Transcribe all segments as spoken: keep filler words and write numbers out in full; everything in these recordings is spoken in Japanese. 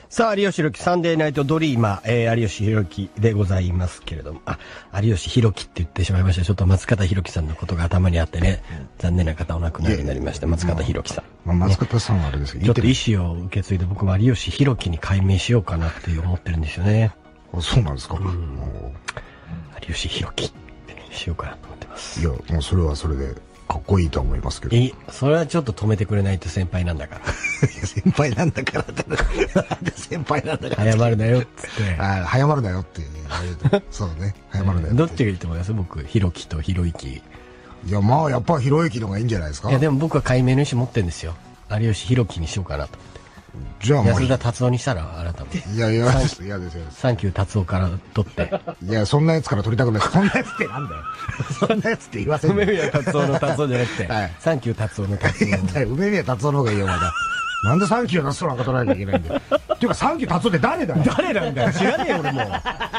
さあ、有吉弘樹サンデーナイトドリーマー、えー、有吉弘樹でございますけれども、あ、有吉弘樹って言ってしまいました。ちょっと松方弘樹さんのことが頭にあってね、残念な方お亡くなりになりました。松方弘樹さん。 まあ、松方さんはあれですけど、 ちょっと意思を受け継いで僕も有吉弘樹に改名しようかなって思ってるんですよね。 あ、そうなんですか。うん、 有吉弘樹ってしようかなと思ってます。 いや、もうそれはそれでかっこいいと思いますけど。 いい、それはちょっと止めてくれないと先輩なんだから。 いや、先輩なんだからって。先輩なんだから。 早まるなよっつって。 あ、早まるなよって。そうね。早まるなよ。 どっちがいいと思います僕、弘樹と弘之。 いや、まあ、やっぱ弘之の方がいいんじゃないですか。 いや、でも僕は改名の意思持ってるんですよ。有吉弘樹にしようかなと思って。じゃあ、安田達夫にしたら、あなたも。 いやいや、嫌ですよ。 サンキュー達夫から取って。 いや、そんなやつから取りたくない。そんなやつってなんだよ。そんなやつって言わせん梅宮達夫の達夫じゃなくて、サンキュー達夫の達夫。 いや、梅宮達夫の方がいいよ、まだ。なんでサンキュー達夫なんか取らなきゃいけないんだよ。っていうか、サンキュー達夫って誰だよ。 誰なんだよ。知らねえよ、俺も。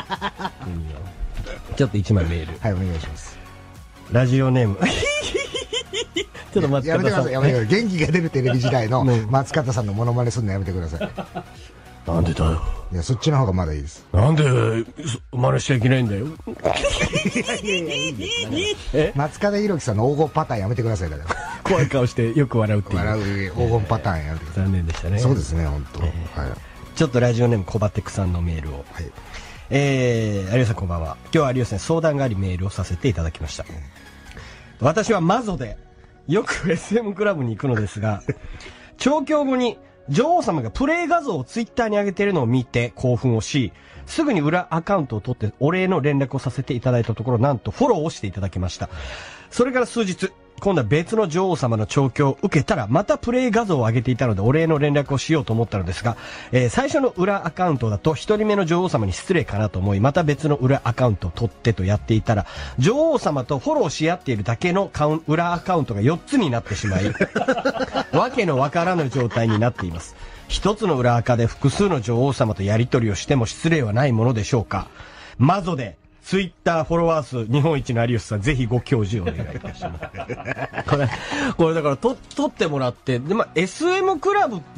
ちょっと一枚メール。 はい、お願いします。 ラジオネーム。ちょっと松方さん。 やめてください、やめてください。元気が出るテレビ時代の松方さんのモノマネするのやめてください。 なんでだよ。 いや、そっちの方がまだいいです。 なんで、真似しちゃいけないんだよ。 松方弘樹さんの黄金パターンやめてください、だから。 怖い顔してよく笑うっていう。 笑う黄金パターンやめてください。 残念でしたね。 そうですね、本当。はい。 ちょっとラジオネーム小バテクさんのメールを。はい。えー、有吉さんこんばんは。今日は有吉さん相談がありメールをさせていただきました。私はマゾで、よく エスエム クラブに行くのですが、調教後に女王様がプレイ画像をツイッターに上げているのを見て興奮をし、すぐに裏アカウントを取ってお礼の連絡をさせていただいたところ、なんとフォローをしていただきました。それから数日、今度は別の女王様の調教を受けたら、またプレイ画像を上げていたので、お礼の連絡をしようと思ったのですが、えー、最初の裏アカウントだと、一人目の女王様に失礼かなと思い、また別の裏アカウントを取ってとやっていたら、女王様とフォローし合っているだけのカウン裏アカウントがよっつになってしまい、わけのわからぬ状態になっています。一つの裏アカで複数の女王様とやり取りをしても失礼はないものでしょうか。マゾで、ツイッターフォロワー数日本一の有吉さん、ぜひご教示をお願いいたします。これ、これだから、と、撮ってもらって、で、まあ、エスエム クラブって、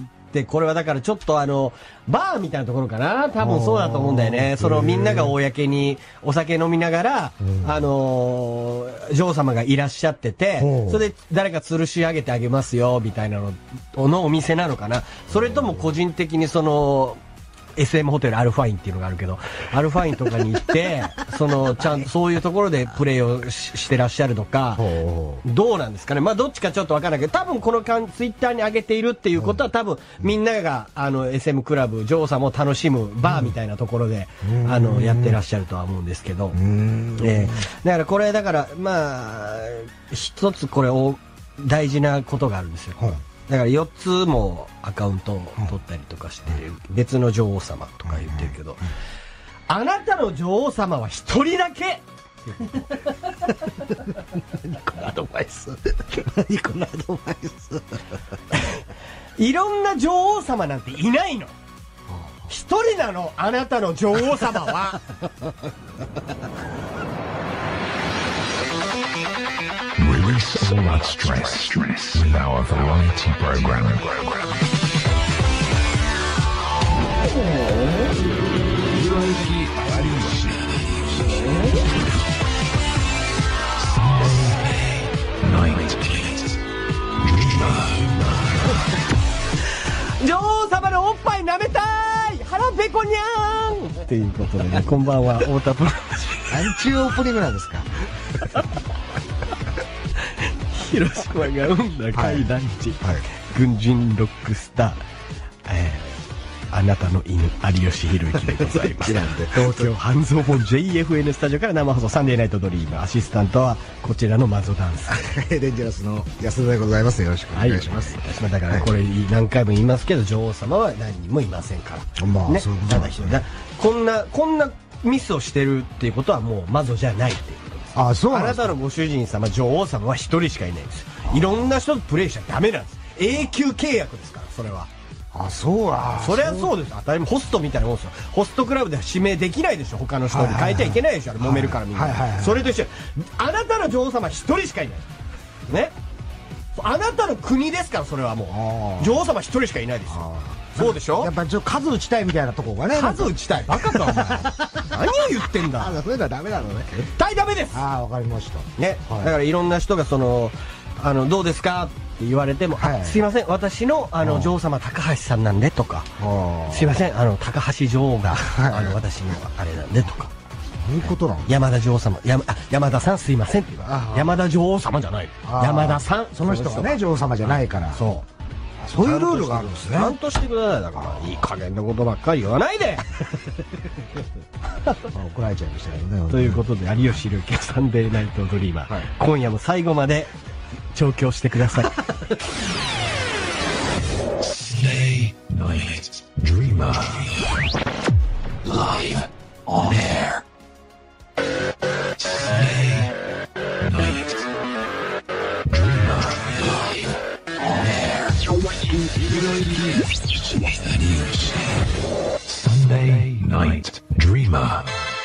これはだからちょっとあの、バーみたいなところかな多分そうだと思うんだよね。そのみんなが公にお酒飲みながら、あのー、女王様がいらっしゃってて、それで誰か吊るし上げてあげますよ、みたいなの、のお店なのかな。それとも個人的にその、エスエム ホテルアルファインっていうのがあるけど、アルファインとかに行って、その、ちゃんとそういうところでプレイを し, してらっしゃるのか、どうなんですかね。まあ、どっちかちょっとわからないけど、多分この間、ツイッターに上げているっていうことは、多分みんなが、あの、エスエム クラブ、女王様を楽しむバーみたいなところで、あの、やってらっしゃるとは思うんですけど、えー、だからこれ、だから、まあ、一つこれを、大事なことがあるんですよ。だからよっつもアカウントを取ったりとかして、別の女王様とか言ってるけど、あなたの女王様は一人だけ何このアドバイス何このアドバイスいろんな女王様なんていないの。一人なの、あなたの女王様は。 Release all that stress with our variety program. Hiroki Ariyoshi. Sunday night. 女王様のおっぱい舐めたい、腹ペコにゃーんっていうことでね、こんばんは、太田プロ。 何ちゅうオープニングなんですか。 広島が生んだ怪談地、はいはい、軍人ロックスター、えー、あなたの犬有吉弘行でございます。東京半蔵門 ジェイエフエヌ スタジオから生放送サンデーナイトドリーム、アシスタントはこちらのマゾダンスデンジャラスの安田でございます。よろしくお願いします。 はい、だからこれ何回も言いますけど、女王様は何人もいませんから、 まあ、 ね、 そうただ一人だ。こんなこんなミスをしてるっていうことはもうマゾじゃないっていう。 あ, そうなんあなたのご主人様、女王様は一人しかいないんです。いろんな人とプレイしちゃダメなんです。永久契約ですから、それは。 あ、そうだ。 それはそうです。当たり前、ホストみたいなもんですよ。ホストクラブでは指名できないでしょ。他の人に変えちゃいけないでしょ。あれ揉めるからみんな。それと一緒。あなたの女王様一人しかいない。ね。あなたの国ですから、それはもう。女王様一人しかいないですよ。 そうでしょ。 やっぱちょっと数打ちたいみたいなとこがね。 数打ちたい。バカかお前。何を言ってんだ。 あ、そういうのはダメなのね。 絶対ダメです。 ああ、わかりました。 ね、だからいろんな人がそのあのどうですかって言われても、 はい、 すいません私のあの女王様高橋さんなんでとか、すいませんあの高橋女王が、はい、あの私のあれなんでとか。 そういうことなの。 山田女王様、山あ山田さんすいませんって言われ山田女王様じゃない。山田さん、 その人がね女王様じゃないから。 そう。 そういうルールがあるんですね。 ちゃんとしてください。だからいい加減なことばっかり言わないで。 怒られちゃいましたけどね。 ということで有吉弘行サンデーナイトドリーマー、はい、今夜も最後まで調教してください。 Stay Night Dreamer Live on air. Stay Night Dreamer Live on air. Sunday Night Dreamer.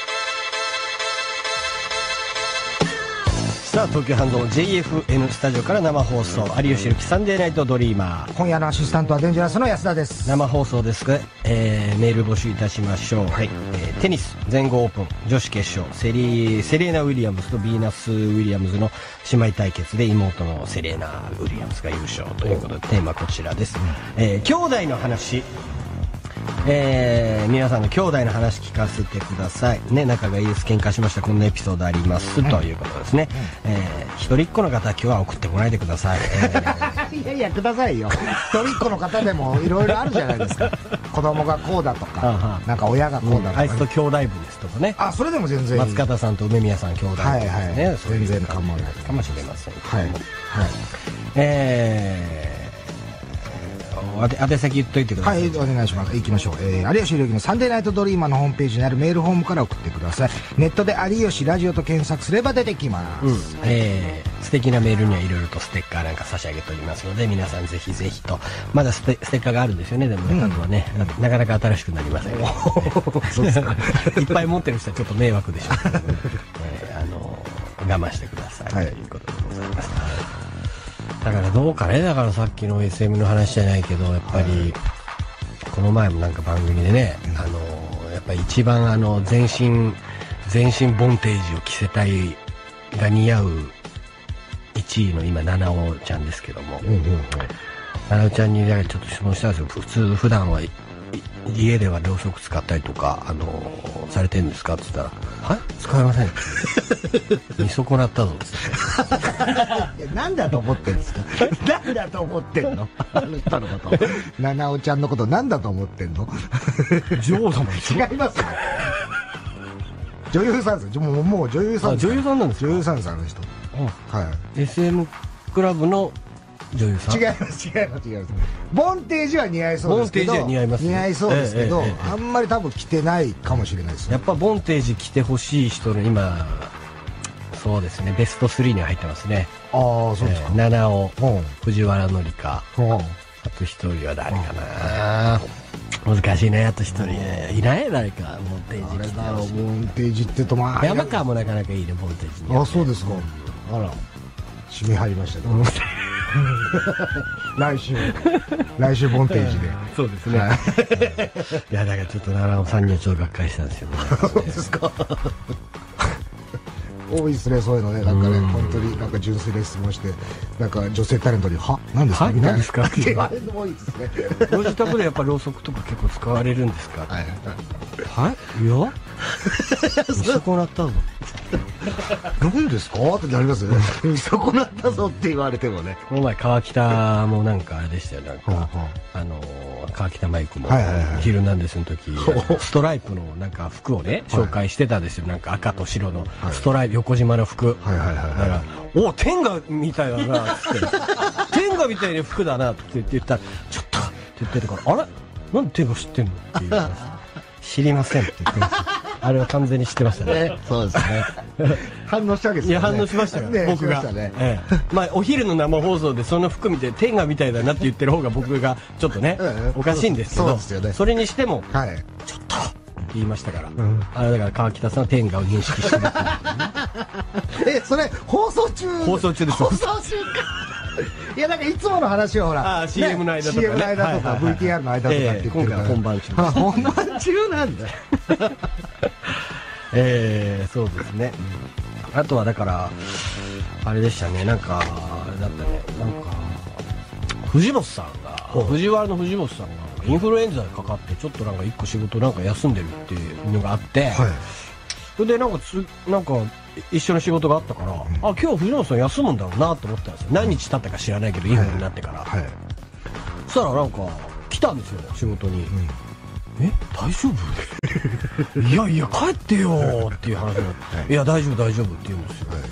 さあ東京半蔵 ジェイエフエヌ スタジオから生放送有吉弘行サンデーナイトドリーマー。 今夜のアシスタントはデンジャラスの安田です。 生放送ですが、えー、メール募集いたしましょう。はい、えー、テニス全豪オープン女子決勝セリセレーナ・ウィリアムズとビーナス・ウィリアムズの姉妹対決で妹のセレーナ・ウィリアムズが優勝ということでテーマはこちらです、えー、兄弟の話。えー、皆さんの兄弟の話聞かせてくださいね。仲がいいです、喧嘩しました、こんなエピソードあります、うん、ということですね、うん、えー、一人っ子の方は今日は送ってこないでください、えー、 いやいやくださいよ。一人っ子の方でもいろいろあるじゃないですか。子供がこうだとかなんか親がこうだとか、ね、うん、あいつと兄弟分ですとかね。 あ、それでも全然いい。 松方さんと梅宮さん兄弟分ですね、はいはい、 全然構わないかもしれませんけども、 はい、はい、 えー宛先言っといてください。 はい、お願いします。行きましょう。えー、有吉弘行のサンデーナイトドリーマーのホームページにあるメールフォームから送ってください。ネットで有吉ラジオと検索すれば出てきます。うん、 えー、素敵なメールにはいろいろとステッカーなんか差し上げておりますので、皆さんぜひぜひと。まだステ、ステッカーがあるんですよね、でもね、数はね、うん、なかなか新しくなりません。そうですか。いっぱい持ってる人はちょっと迷惑でしょうけど、ね、えー、あのー、我慢してください、はい、ということでございます。だからどうかね、だからさっきの エスエム の話じゃないけど、やっぱり、はい、この前もなんか番組でね、うん、あのやっぱり一番あの全身全身ボンテージを着せたいが似合ういちいの今七尾ちゃんですけども、うんうんうん、七尾ちゃんにちょっと質問したんですよ。普通普段は家ではろうそく使ったりとかあのー、されてるんですかって言ったら、はい使いません見損なったぞってなんだと思ってんですかなんだと思ってんのあの人のこと七尾ちゃんのことなんだと思ってんの女王様でしょ。 違いますよ女優さんですよ。もう、もう女優さんです。 女優さんなんですか。 女優さんです、あの人。 はい。エスエム クラブの女優さん。 違います、違います、違います。ボンテージは似合いそうですけど。 ボンテージは似合います、ね。 似合いそうですけど、ええええ、あんまり多分着てないかもしれないですね。 やっぱボンテージ着てほしい人の今、そうですね、ベストスリーに入ってますね。 ああ、そうですか。 えー、七尾、藤原紀香、あと一人は誰かな。難しいね、あと一人。いない誰か、ボンテージ着てほしい。 ボンテージってとまあ。 山川もなかなかいいね、ボンテージに。 あ、そうですか。あら、締め入りましたね。来週、来週ボンテージで。 そうですね。いや、だからちょっと七尾さんにはちょっとがっかりしたんですよね。 そうですか。多いですね、そういうのね。なんかね、本当になんか純粋な質問して、なんか女性タレントに、は何ですかみたいな。何ですかって言われるの多いですね。 ご自宅でやっぱろうそくとか結構使われるんですか。はい。はい。いや見損なったぞ。 何ですかってなりますよね。見損なったぞって言われてもね。 この前川北もなんかあれでしたよ。なんか、あの、川北マイクも、ヒルナンデスの時、ストライプのなんか服をね、紹介してたんですよ。なんか赤と白のストライプ、横縞の服。だから、お天下みたいだな、つって。天下みたいな服だな、って言ったら、ちょっとって言ってるから、あれなんで天下知ってんのって言う。知りませんって言ってました。あれは完全に知ってましたね。 そうですね。反応したわけですよね。 いや、反応しましたよ、僕が。まあ、お昼の生放送でその服見て、天下みたいだなって言ってる方が僕がちょっとね、おかしいんですけど、それにしても、ちょっとって言いましたから、あれだから川北さんは天下を認識してるっていう。 え、それ、放送中放送中です。 放送中か。 いやなんかいつもの話はほらあー シーエム の間とかねシーエム の間とか ブイティーアール の間とかって言ってるから、 今回本番中あ本番中なんだ。 えー、そうですね、うん、あとはだからあれでしたね、なんかあれだったね、なんか藤本さんが藤原の藤本さんがインフルエンザにかかってちょっとなんか一個仕事なんか休んでるっていうのがあって、はい、それでなんかつなんか一緒の仕事があったから、うん、あ今日藤本さん休むんだろうなと思ったんですよ。何日経ったか知らないけどインフルになってから、はいはい、そしたらなんか来たんですよ仕事に、うん、え大丈夫いやいや帰ってよっていう話になって、はい、いや大丈夫大丈夫って言うんですよ、はい、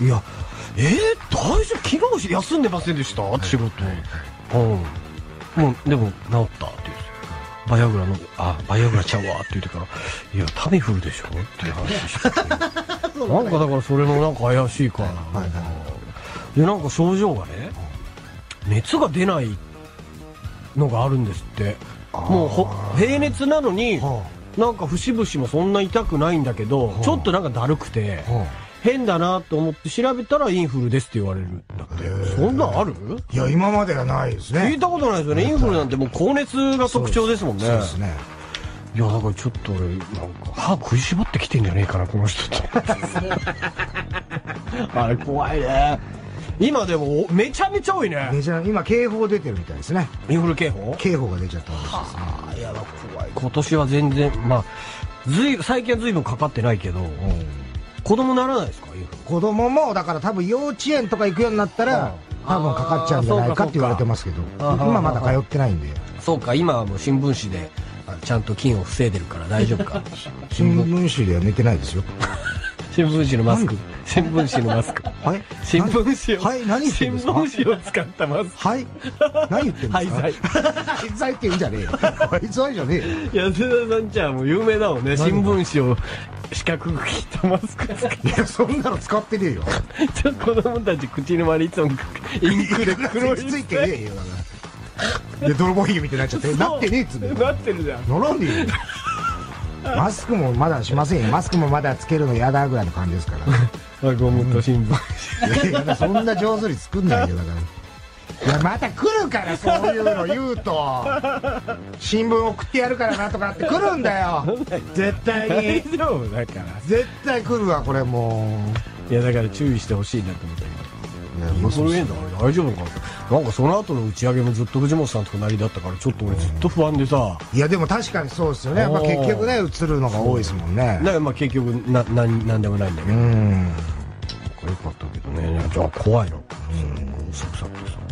いやえー、大丈夫昨日休んでませんでした、はい、仕事、はいはい、うんもうでも治ったって言うんですよ。バイアグラのあバイアグラちゃうわって言ってからいやタミフルでしょっていう話しててなんかだからそれのなんか怪しいから、はいはい、でなんか症状がね熱が出ないのがあるんですって。もうほ平熱なのになんか節々もそんな痛くないんだけどちょっとなんかだるくて変だなと思って調べたらインフルですって言われるんだって。そんなんある？ いや今まではないですね。 聞いたことないですよね。インフルなんてもう高熱が特徴ですもんね。 そうですね。 いやだからちょっと俺なんか歯食いしばってきてんじゃねえかなこの人ってあれ怖いね。今でもめちゃめちゃ多いね。 めちゃ今警報出てるみたいですね。 インフル警報？ 警報が出ちゃったんですね。 はあ、いやだ怖い。今年は全然まあずい最近は随分かかってないけど、うん、子供ならないですか？インフル。 子供もだから多分幼稚園とか行くようになったら多分かかっちゃうんじゃないかって言われてますけど、今まだ通ってないんで。 そうか今はもう新聞紙でちゃんと菌を防いでるから大丈夫か。 新聞紙では寝てないですよ。 新聞紙のマスク、新聞紙のマスク。 はい。 新聞紙を。 はい、何言ってんですか？ 新聞紙を使ったマスク。 はい。何言ってんですか？廃材。廃材って言うんじゃねえよ。廃材じゃねえよ。 いや、安田さんちゃんもう有名だもんね。新聞紙を四角く切ったマスク。 いや、そんなの使ってねえよ。 ちょっと子供たち口の周りいつもインクで黒い。 ついてねえよ。で、泥棒ひげみたいになっちゃって。なってねえっつうんだよ。 なってるじゃん。 ならんでえよ。マスクもまだしませんよ。マスクもまだつけるの嫌だぐらいの感じですから。 ゴムと新聞紙。そんな上手に作んないよだから。いやまた来るからそういうの言うと新聞送ってやるからなとかって来るんだよ。絶対に。 大丈夫だから。 絶対来るわこれもう。いやだから注意してほしいなと思ったけど。インフルエンザ大丈夫かな。なんかその後の打ち上げもずっと藤本さんと隣だったからちょっと俺ずっと不安でさ。 いやでも確かにそうですよね。やっぱ結局ね映るのが多いですもんね。 だからまあ結局ななんなんでもないんだけど。うん。よかったけどね。じゃあ怖いの。うん。サクサクとさ。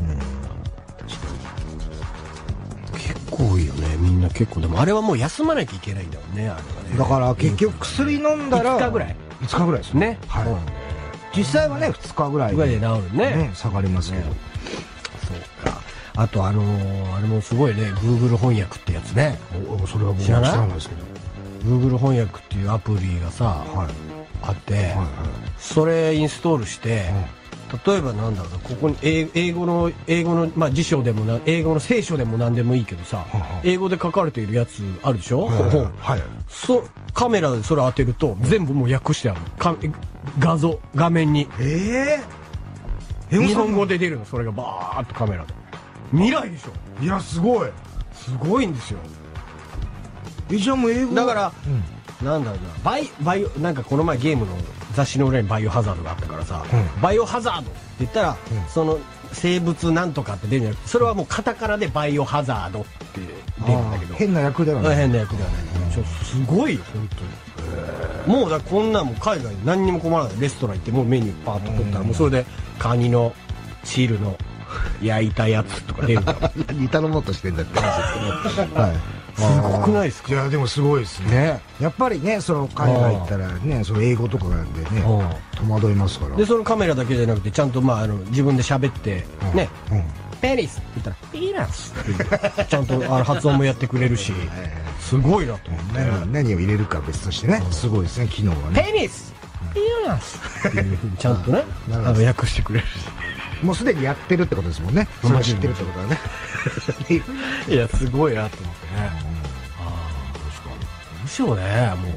結構多いよね。みんな結構でもあれはもう休まなきゃいけないんだもんね。あれはね。 だから結局薬飲んだらいつかぐらい。 いつかぐらいですね。はい。実際はねふつかぐらいぐらいで治るね。 ね下がりますけど。 そうか。あとあのー、あれもすごいね Google 翻訳ってやつね。 おそれは僕は知らないですけど Google 翻訳っていうアプリがさ、はい、あって、はいはい、それインストールして、うん、例えばなんだろうなここに英語の英語の、まあ、辞書でもな英語の聖書でも何でもいいけどさ、はいはい、英語で書かれているやつあるでしょ、はいはいはい、そカメラでそれ当てると全部もう訳してあるか画像画面にえー、 日本語で出るのそれがバーッとカメラで未来でしょ。 いやすごいすごいんですよ。 えじゃあもう英語だから、うん、なんだろうなバイバイオなんかこの前ゲームの雑誌の裏にバイオハザードがあったからさ、うん、バイオハザードって言ったら、うん、その生物なんとかって出るんじゃなくてそれはもうカタカナでバイオハザードって出るんだけど変な役ではない。 変な役ではない、うん、すごいよ本当に。もうだこんなんも海外に何にも困らないレストラン行ってもうメニューパーッと取ったらもうそれでカニのシールの焼いたやつとか出るんだ何頼もうとしてんだって話ですけど、はい、 すごくないですか。 いやでもすごいですね。ねやっぱりねその海外行ったらねその英語とかなんでね戸惑いますから。 でそのカメラだけじゃなくてちゃんとまああの自分で喋ってね、うんうん、ペニスって言ったらピーナスってちゃんとあの発音もやってくれるしすごいなと思って。 何, 何を入れるか別としてね、うん、すごいですね機能はね。 ペニスピーナスっていうふうにちゃんとねあの訳してくれるし。 もうすでにやってるってことですもんね。それ知ってるってことはね。 いやすごいなと思ってね。ああ確かに。むしろねもう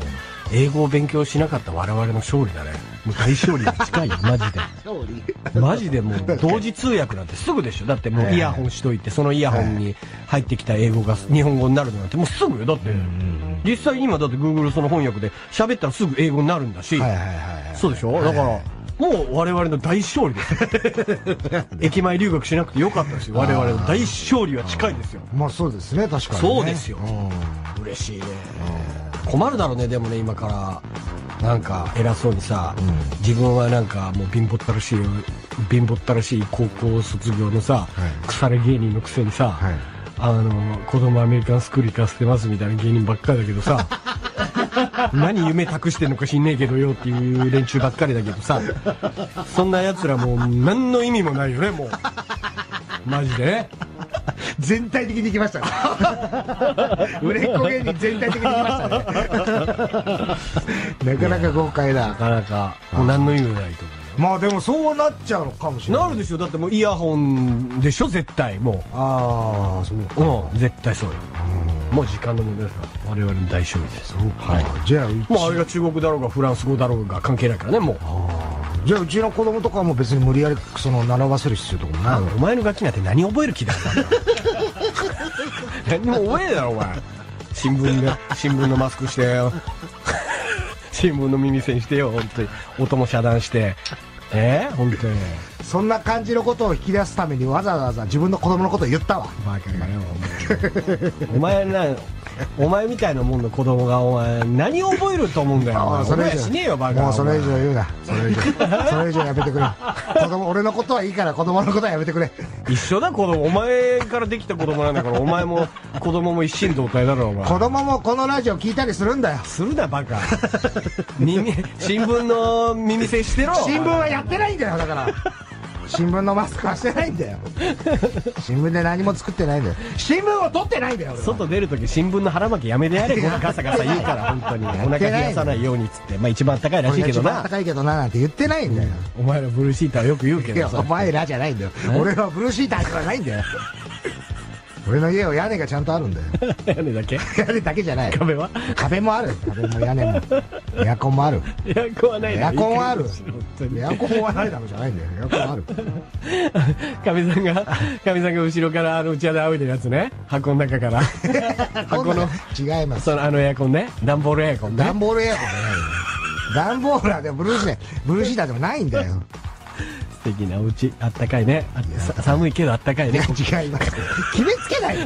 英語を勉強しなかった我々の勝利だね。もう大勝利に近いよ、マジで。マジでもう同時通訳なんてすぐでしょ。だってもうイヤホンしといて、そのイヤホンに入ってきた英語が日本語になるのなんてもうすぐよ。だって実際今だって Google その翻訳で喋ったらすぐ英語になるんだし、そうでしょ。だからもう我々の大勝利ですよ。駅前留学しなくてよかったですよ。我々の大勝利は近いですよ。 まあそうですね、確かに、ね、 そうですよ。嬉しいね。困るだろうね。でもね、今からなんか偉そうにさ、うん、自分はなんかもう貧乏ったらしい貧乏ったらしい高校卒業のさ、はい、腐れ芸人のくせにさ、はい、あの子供アメリカンスクール行かせてますみたいな芸人ばっかりだけどさ何夢託してんのか知んねえけどよっていう連中ばっかりだけどさ、そんな奴らもう何の意味もないよね、もうマジでね。 全体的に来ましたね。売れっ子芸人全体的に来ましたね。なかなか豪快だ。 なかなかもう何の意味もないと思う。 まあでもそうなっちゃうのかもしれない。 なるでしょ。だってもうイヤホンでしょ絶対。もうああそうか、 うん、絶対そうよ。もう時間の問題ですから。我々の大勝利です。 そうか、はい、じゃあもうあれが中国だろうがフランス語だろうが関係ないからね、もう。 じゃあうちの子供とかはもう別に無理やりその習わせる必要とかもないの。 お前のガキなんて何覚える気だったんだよ。何も覚えねえだろお前。新聞で新聞のマスクしてよ。新聞の耳栓してよ、本当に。音も遮断して。えー、本当に。 そんな感じのことを引き出すためにわざわざ自分の子供のことを言ったわ。 バカがよ。お前な、お前みたいなもんの子供がお前何を覚えると思うんだよ。お前それ以上しねえよバカ。 もうそれ以上言うな。それ以上それ以上やめてくれ。子供、俺のことはいいから子供のことはやめてくれ。 一緒だ子供。お前からできた子供なんだから、お前も子供も一心同体だろお前。 子供もこのラジオ聞いたりするんだよ。 するなバカ。耳新聞の耳栓してろ。 新聞はやってないんだよ。だから新聞のマスクはしてないんだよ。新聞で何も作ってないんだよ。新聞を取ってないんだよ。 外出るとき新聞の腹巻きやめてやれ。ガサガサ言うから本当に。お腹冷やさないようにっつって。まあ一番暖かいらしいけどな。 一番暖かいけどななんて言ってないんだよ。 お前らブルーシーターよく言うけどさ。 お前らじゃないんだよ。俺はブルーシーターじゃないんだよ。俺の家は屋根がちゃんとあるんだよ。 屋根だけ？ 屋根だけじゃない。 壁は？ 壁もある。壁も屋根も。エアコンもある。 エアコンはない。 エアコンはある。エアコンはないだろじゃないんだよ。エアコンはある。 かみさんが、かみさんが後ろからあの内輪で仰いでるやつね。箱の中から。 箱の。違います。 そのあのエアコンね。段ボールエアコンね。 段ボールエアコンじゃないよ。段ボールはでもブルーシーター、ブルーシーターでもないんだよ。 素敵なお家、あったかいね。寒いけどあったかいね。 違います。決めつけない。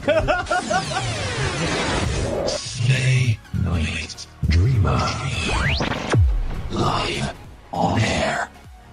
Stay Night Dreamer Live on air.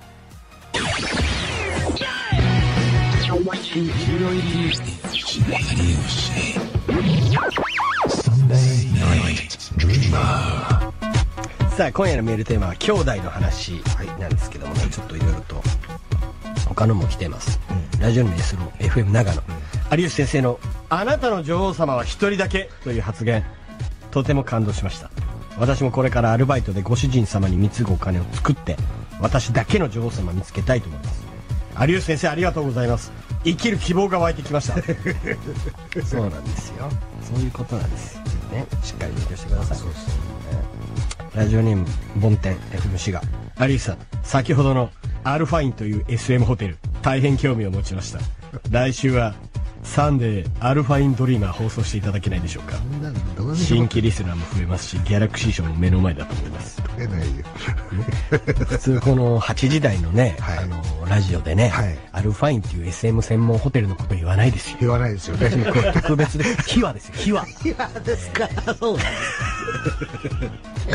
Sunday Night Dreamer. さあ今夜のメールテーマは兄弟の話なんですけどもね、ちょっといろいろと他のも来てます、うん、ラジオの エスローエフエム 長野、うん、有吉先生のあなたの女王様は一人だけという発言、とても感動しました。私もこれからアルバイトでご主人様に貢ぐお金を作って私だけの女王様を見つけたいと思います。有吉先生ありがとうございます。生きる希望が湧いてきました。そうなんですよ、そういうことなんですよね。しっかり勉強してください。そうですね。ラジオネームボンテン エフエム シガ有吉さん、先ほどのアルファインという エスエム ホテル大変興味を持ちました。来週はサンデーアルファインドリーマー放送していただけないでしょうか。新規リスナーも増えますしギャラクシー賞も目の前だと思います。 出ないよ。 普通このはちじ台のね、はい、あのラジオでね、はい、アルファインっていう エスエム 専門ホテルのこと言わないですよ。 言わないですよね。 特別で秘話ですよ。秘話。 秘話ですか。そうなんです。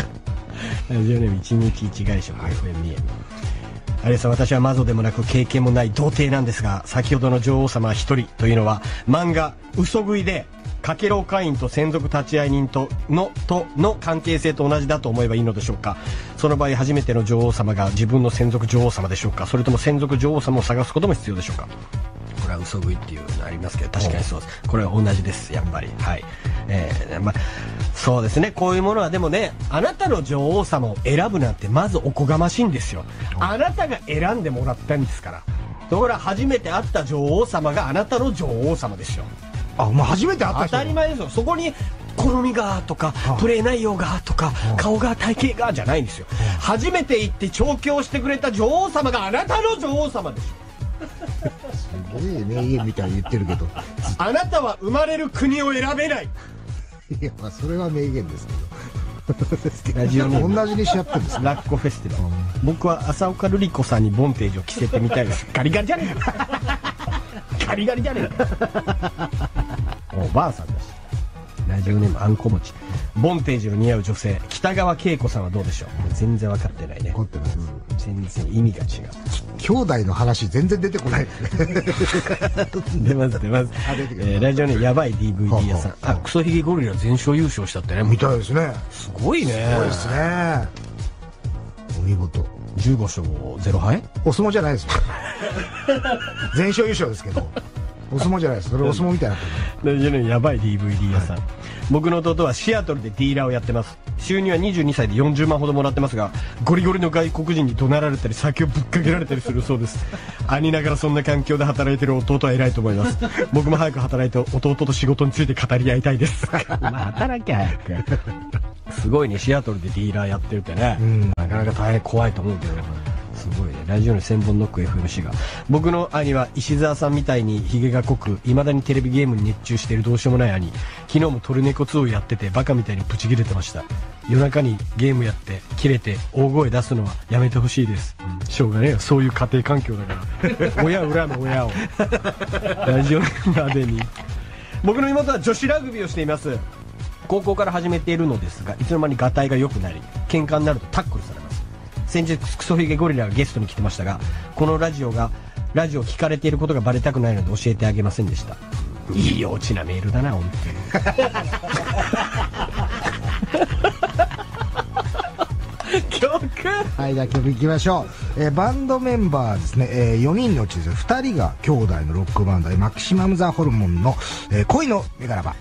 ラジオネーム一日一外食 エフエム エム。有吉さん、私は魔女でもなく経験もない童貞なんですが、先ほどの女王様一人というのは漫画嘘食いでかけろう会員と専属立会人とのとの関係性と同じだと思えばいいのでしょうか。その場合初めての女王様が自分の専属女王様でしょうか、それとも専属女王様を探すことも必要でしょうか。これは嘘食いっていうのありますけど、確かにそうです。これは同じですやっぱり。はい、えー、まあそうですね。こういうものはでもね、あなたの女王様を選ぶなんてまずおこがましいんですよ。あなたが選んでもらったんですから。だから初めて会った女王様があなたの女王様ですよ。 あ、まあ、初めて会った人。 当たり前ですよ。そこに好みがとかプレー内容がとか顔が体型がじゃないんですよ。初めて行って調教してくれた女王様があなたの女王様でしょ。 すげえ名言みたいに言ってるけど、 あなたは生まれる国を選べない。 いやまあそれは名言ですけど。 ラジオネーム同じにしちゃってるんですね。 ラッコフェスティバル。僕は浅岡瑠璃子さんにボンテージを着せてみたいです。ガリガリじゃねえか。ガリガリじゃねえか。おばあさんだし。ラジオネームあんこもち。ボンテージの似合う女性北川景子さんはどうでしょう。全然分かってないね。 分かってないです、 うん、全然意味が違う。 兄弟の話全然出てこない出ます出ます。えー、ラジオネームやばい ディーブイディー 屋さん。あ、クソヒゲゴリラ全勝優勝したってね。 みたいですね。 すごいね。 すごいですね。お見事。 じゅうご勝ゼロ敗。 お相撲じゃないですよ。全勝優勝ですけどお相撲じゃないです。それお相撲みたいなことラジオネームやばい ディーブイディー 屋さん、はい、僕の弟はシアトルでディーラーをやってます。収入はにじゅうにさいでよんじゅうまんほどもらってますが、ゴリゴリの外国人に怒鳴られたり酒をぶっかけられたりするそうです。兄ながらそんな環境で働いてる弟は偉いと思います。僕も早く働いて弟と仕事について語り合いたいです。まあ働きゃ早く。すごいね、シアトルでディーラーやってるってね、うん、なかなか大変怖いと思うけど、すごいね。ラジオの千本ノック エフエムシー が、僕の兄は石澤さんみたいにヒゲが濃くいまだにテレビゲームに熱中しているどうしようもない兄。昨日もトルネコツーをやっててバカみたいにプチ切れてました。夜中にゲームやって切れて大声出すのはやめてほしいです、うん、しょうがねえよ、そういう家庭環境だから親恨む親を。ラジオまでに。僕の妹は女子ラグビーをしています。高校から始めているのですが、いつの間にガタイが良くなり喧嘩になるとタックルされます。先日クソヒゲゴリラがゲストに来てましたが、このラジオがラジオを聞かれていることがバレたくないので教えてあげませんでした。いいオチなメールだな本当に。曲、 はい、じゃあ曲いきましょう。えー、バンドメンバーですね、えー、よにんのうちですねふたりが兄弟のロックバンドでマキシマム・ザ・ホルモンの、えー、恋のメガラバ。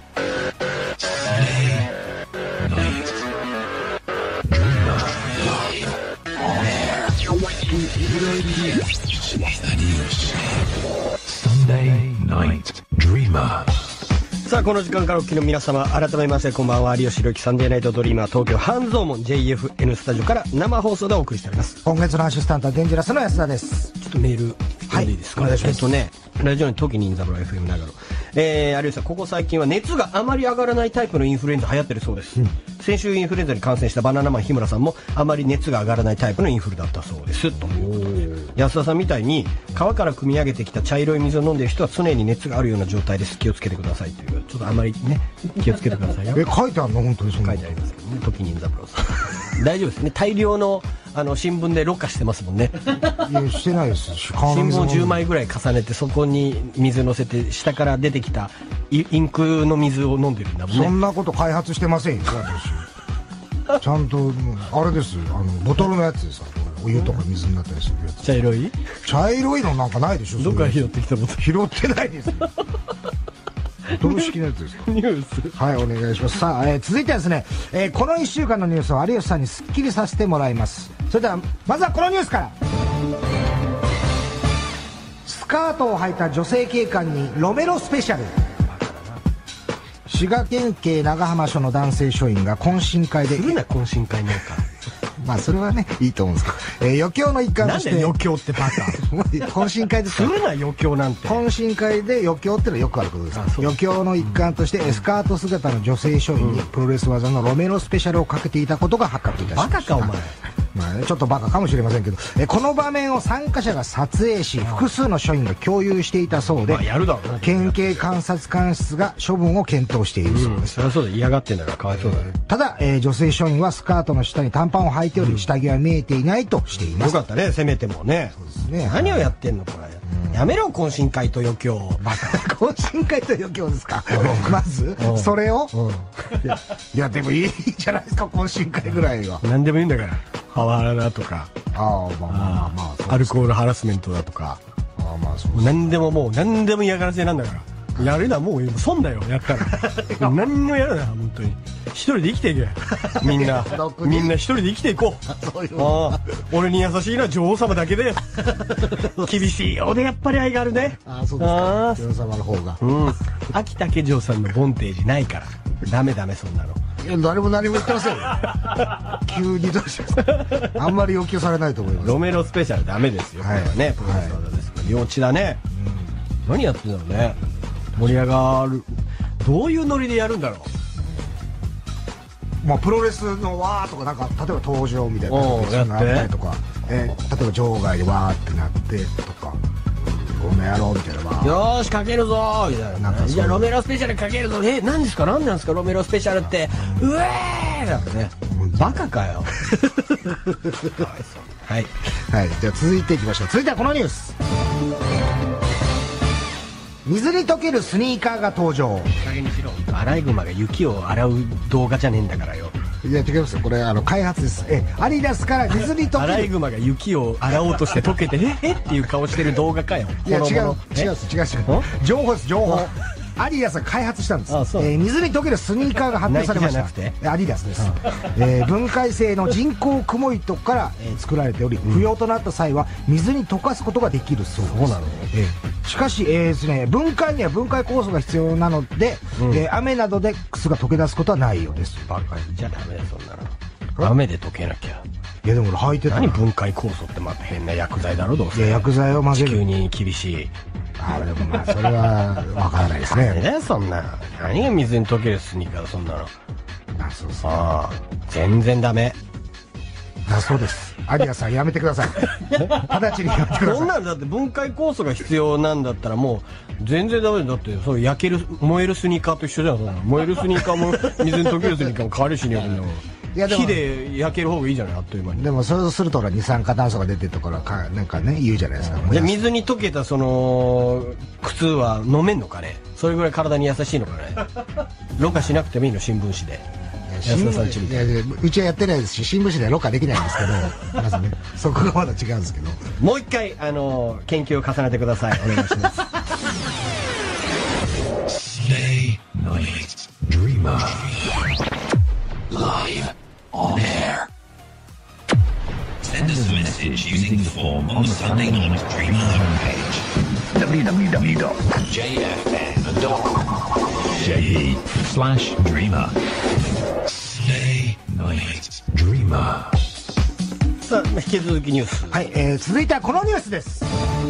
Sunday Night Dreamer。 さあこの時間からお聞きの皆様、改めましてこんばんは。有吉弘行サンデーナイトドリーマー東京半蔵門 ジェイエフエヌ スタジオから生放送でお送りしております。 今月のアシスタントはデンジャラスの安田です。 ちょっとメール読んでいいですか。 はい、お願いします。 えっとね、ラジオに時にインザブロ エフエム 長野、えー、有吉さん、ここ最近は熱があまり上がらないタイプのインフルエンザ流行ってるそうです、うん、先週インフルエンザに感染したバナナマン日村さんもあまり熱が上がらないタイプのインフルだったそうですと。安田さんみたいに川から汲み上げてきた茶色い水を飲んでいる人は常に熱があるような状態です。気をつけてくださいという、ちょっとあまりね気をつけてくださいよ。 え、書いてあるの本当にそんな書いてありますけどね、時にインザブロさん。大丈夫ですね。大量のあの新聞でろ過してますもんね。 いやしてないです。 新聞をじゅうまいぐらい重ねてそこに水乗せて下から出てきたインクの水を飲んでるんだもんね。 そんなこと開発してませんよ私。ちゃんとあれです、あのボトルのやつでさ、お湯とか水になったりするやつ。 茶色い茶色いのなんかないでしょ。 どっから拾ってきたボトル。 拾ってないですよ。ボトル式のやつですか。 ニュース、 はい、お願いします。さあ、えー、続いてはですね、えー、このいっしゅうかんのニュースを有吉さんにスッキリさせてもらいます。それではまずはこのニュースから。スカートを履いた女性警官にロメロスペシャル。滋賀県警長浜署の男性署員が懇親会で、 するな懇親会なんか。 まあそれはねいいと思うんですけど、えー、余興の一環として。 なんで余興ってバカ。 懇親会ですするな余興なんて。 懇親会で余興ってのはよくあることです。余興の一環としてスカート姿の女性署員にプロレス技のロメロスペシャルをかけていたことが発覚いたしました。 バカかお前。 まあね、ちょっとバカかもしれませんけど、えこの場面を参加者が撮影し複数の署員が共有していたそうで、 まあやるだろうな。 県警監察官室が処分を検討しているそうです。 うん、そりゃそうだ、嫌がってんだからかわいそうだね。 ただ、えー、女性署員はスカートの下に短パンを履いており、うん、下着は見えていないとしています。 よかったね、せめてもね。そうですね。何をやってんのこれ、うん、やめろ懇親会と余興。 バカ。懇親会と余興ですか。まずそれを、うん、いや、いやでもいいじゃないですか懇親会ぐらいは。 何でもいいんだから。パワハラだとか、 ああまあまあまあまあ、 アルコールハラスメントだとか、 ああまあそう、 何でももう何でも嫌がらせなんだから、やるなもう損だよやったら。何もやるな本当に。一人で生きていけみんな。みんな一人で生きていこう。そういう。ああ、俺に優しいのは女王様だけで。厳しいようでやっぱり愛があるね。 ああそうですか。女王様の方が。 うん。秋竹城さんのボンテージないから。 ダメダメそんなの。 いや誰も何も言ってませんよ急にどうしますあんまり要求されないと思います。 ロメロスペシャルダメですよ、 はい、 これはね。プロレス技ですから幼稚だね、うん、何やってんだろうね。盛り上がる。どういうノリでやるんだろう。まあプロレスのわーとかなんか例えば登場みたいなおーのがあったりとか、えー、例えば場外でわーってなってとか、この野郎みたいなわう。よーしかけるぞーみたいな。 なんかそういうじゃあロメロスペシャルかけるぞ。え何ですか何なんですかロメロスペシャルって。うえーだからね。バカかよはい、 はい、じゃあ続いていきましょう。続いてはこのニュース。水に溶けるスニーカーが登場。 加減にしろ。アライグマが雪を洗う動画じゃねえんだからよ。 いや違いますよ、これあの開発です。えアディダスから水に溶けるアライグマが雪を洗おうとして溶けてええっていう顔してる動画かよ。 いや違う違う違うえ違う情報です情報。アディダスが開発したんです。 あそう、 えー、水に溶けるスニーカーが発表されました。 ナイキじゃなくてアディダスです、えー、分解性の人工クモ糸から、えー、作られており、うん、不要となった際は水に溶かすことができるそうです。 そうなの、 えー、しかし、えーですね、分解には分解酵素が必要なので、うん、えー、雨などで靴が溶け出すことはないようです。 バカじゃダメだそんなの。雨で溶けなきゃ。 いやでも俺履いてた。 何分解酵素ってまた変な薬剤だろどうせ。 いや薬剤を混ぜる。 地球に厳しい。 あでもまあそれはわからないですね。 何だよそんな。何が水に溶けるスニーカーだそんなの。 あそうそう。 ああ全然ダメ。 だそうです。アディアさんやめてください。直ちにやめてください。 そんなんだって分解酵素が必要なんだったらもう全然ダメだ。だってそう焼ける燃えるスニーカーと一緒じゃん。そんな燃えるスニーカーも水に溶けるスニーカーも変わるしね。いやでも火で焼ける方がいいじゃないあっという間に。 でもそうすると二酸化炭素が出てるところかなんかね言うじゃないですか。 で水に溶けたその靴は飲めんのかね。それぐらい体に優しいのかね。ろ過しなくてもいいの新聞紙で。安田さんちみたいな。 うちはやってないですし新聞紙ではろ過できないんですけどまずねそこがまだ違うんですけど。 もう一回あの研究を重ねてください。お願いします。 Stay night dreamer live on air. Send us a message using the form on the Sunday Night Dreamer homepage. w w w dot j f n dot com J slash dreamer. Stay night dreamer. さあ引き続きニュース。 はい、えー、続いてはこのニュースです。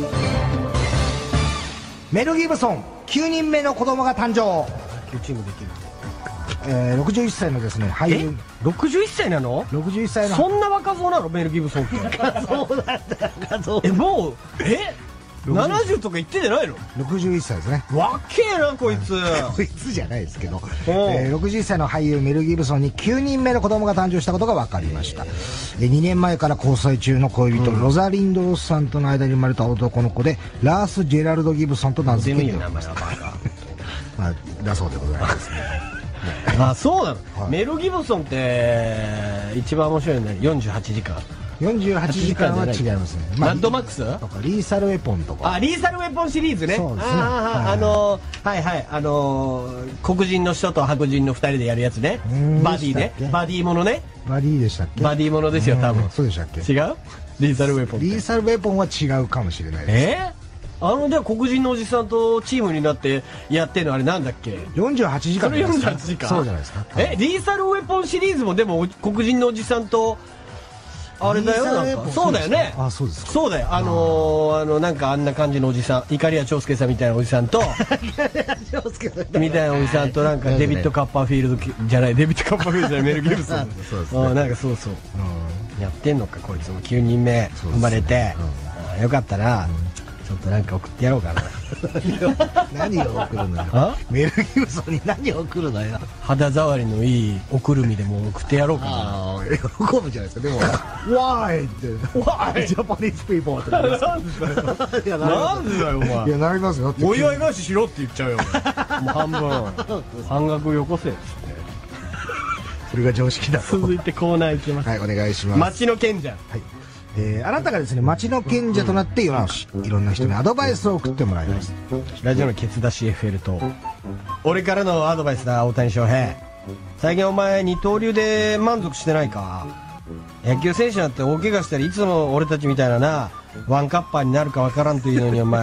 メル・ギブソンきゅうにんめの子供が誕生。 野球チームできる。 えー、ろくじゅういっさいのですね俳優。 ろくじゅういっさいなの？ ろくじゅういっさいの。 そんな若造なのメル・ギブソンって。 若造なんだ若造。 えもうえななじゅうとか言ってんじゃないの？ ろくじゅういっさいですね。 わっけえなこいつ。 こいつじゃないですけど、えー、ろくじゅういっさいの俳優メル・ギブソンにきゅうにんめの子供が誕生したことが分かりました。えー、にねんまえから交際中の恋人、うん、ロザリンド・ロスさんとの間に生まれた男の子でラース・ジェラルド・ギブソンと名付けております。まあだそうでございますね。 あそうなの、 はい、 メル・ギブソンって一番面白いのはよんじゅうはちじかん。 よんじゅうはちじかんは違いますね。 マッドマックスとかリーサルウェポンとか。 あリーサルウェポンシリーズね。 そうですね。 ああのはいはいあの黒人の人と白人のふたりでやるやつね。バディね。バディものね。 バディでしたっけ？ バディものですよ多分。 そうでしたっけ？ 違う？リーサルウェポン。 リーサルウェポンは違うかもしれないです。 えーあのじゃあ黒人のおじさんとチームになってやってるのあれなんだっけ？ よんじゅうはちじかん。 それよんじゅうはちじかん。 そうじゃないですか。 えリーサルウェポンシリーズもでも黒人のおじさんとあれだよなんかそうだよね。 あそうですか。 そうだよあのー、あのなんかあんな感じのおじさんイカリア長介さんみたいなおじさんとみたいなおじさんとなんかデビッド・カッパーフィールドじゃないデビッド・カッパーフィールドじゃないメル・ギブソンそうですね。 なんかそうそうやってんのかこいつもきゅうにんめ生まれてよかったな。ちょっとなんか送ってやろうかな。 何を送るのよ。メル・ギブソンに何を送るのよ。 肌触りのいいおくるみでも送ってやろうかな。 ああ、喜ぶじゃないですか。でも、Why って、Why Japanese people ってなんですか。 なんでだよお前。 いやなりますよ。 お祝い返ししろって言っちゃうよ。もう半分半額よこせっつって。 それが常識だ。 続いてコーナーいきます。 はいお願いします。 町の賢者。はい。 えー、あなたがですね町の賢者となって世直しいろんな人にアドバイスを送ってもらいます。 ラジオのケツ出し エフエル と俺からのアドバイスだ。大谷翔平最近お前二刀流で満足してないか？野球選手なんて大怪我したらいつも俺たちみたいななワンカッパーになるかわからんというのにお前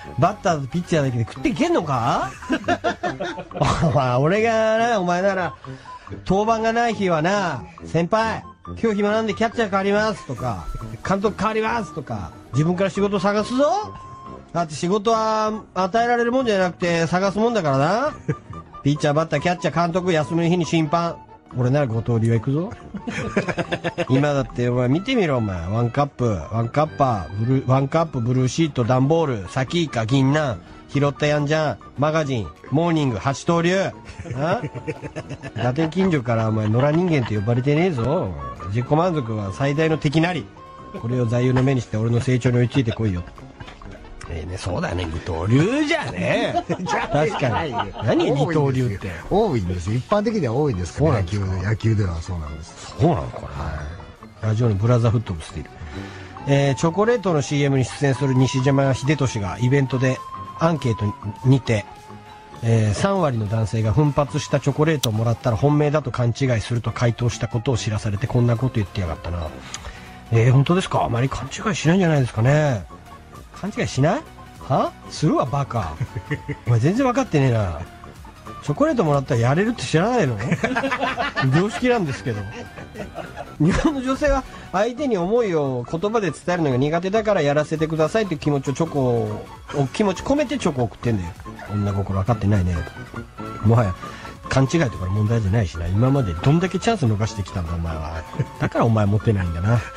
バッターとピッチャーだけで食っていけんのかお前、俺がな、お前なら、登板がない日はな、先輩、今日暇なんでキャッチャー変わりますとか、監督変わりますとか、自分から仕事探すぞ。だって仕事は与えられるもんじゃなくて探すもんだからな。ピッチャー、バッター、キャッチャー、監督、休みの日に審判。俺なら後藤流は行くぞ。今だってお前見てみろお前。ワンカップ、ワンカッパー、ブルー、ワンカップ、ブルーシート、段ボール、サキイカ、銀杏、拾ったやんじゃん、マガジン、モーニング、八刀流。あ打点近所からお前野良人間って呼ばれてねえぞ。自己満足は最大の敵なり。これを座右の目にして俺の成長に追いついてこいよ。ええね、そうだね、二刀流じゃねえ。確かに。何二刀流って。 多いんですよ。一般的には多いんですけど、野球で、野球ではそうなんです。 そうなのかな。ラジオのブラザーフットブスティル。えー、チョコレートの シーエム に出演する西島秀俊がイベントでアンケートにて、えー、さん割の男性が奮発したチョコレートをもらったら本命だと勘違いすると回答したことを知らされてこんなこと言ってやがったな。えー、本当ですか？あまり勘違いしないんじゃないですかね。勘違いしない？は？するわバカ。お前全然分かってねえな。チョコレートもらったらやれるって知らないの？常識なんですけど。日本の女性は相手に思いを言葉で伝えるのが苦手だからやらせてくださいって気持ちをチョコを気持ち込めてチョコを送ってんだよ。女心分かってないね。もはや勘違いとかの問題じゃないしな。今までどんだけチャンス逃してきたんだお前は。だからお前モテないんだな。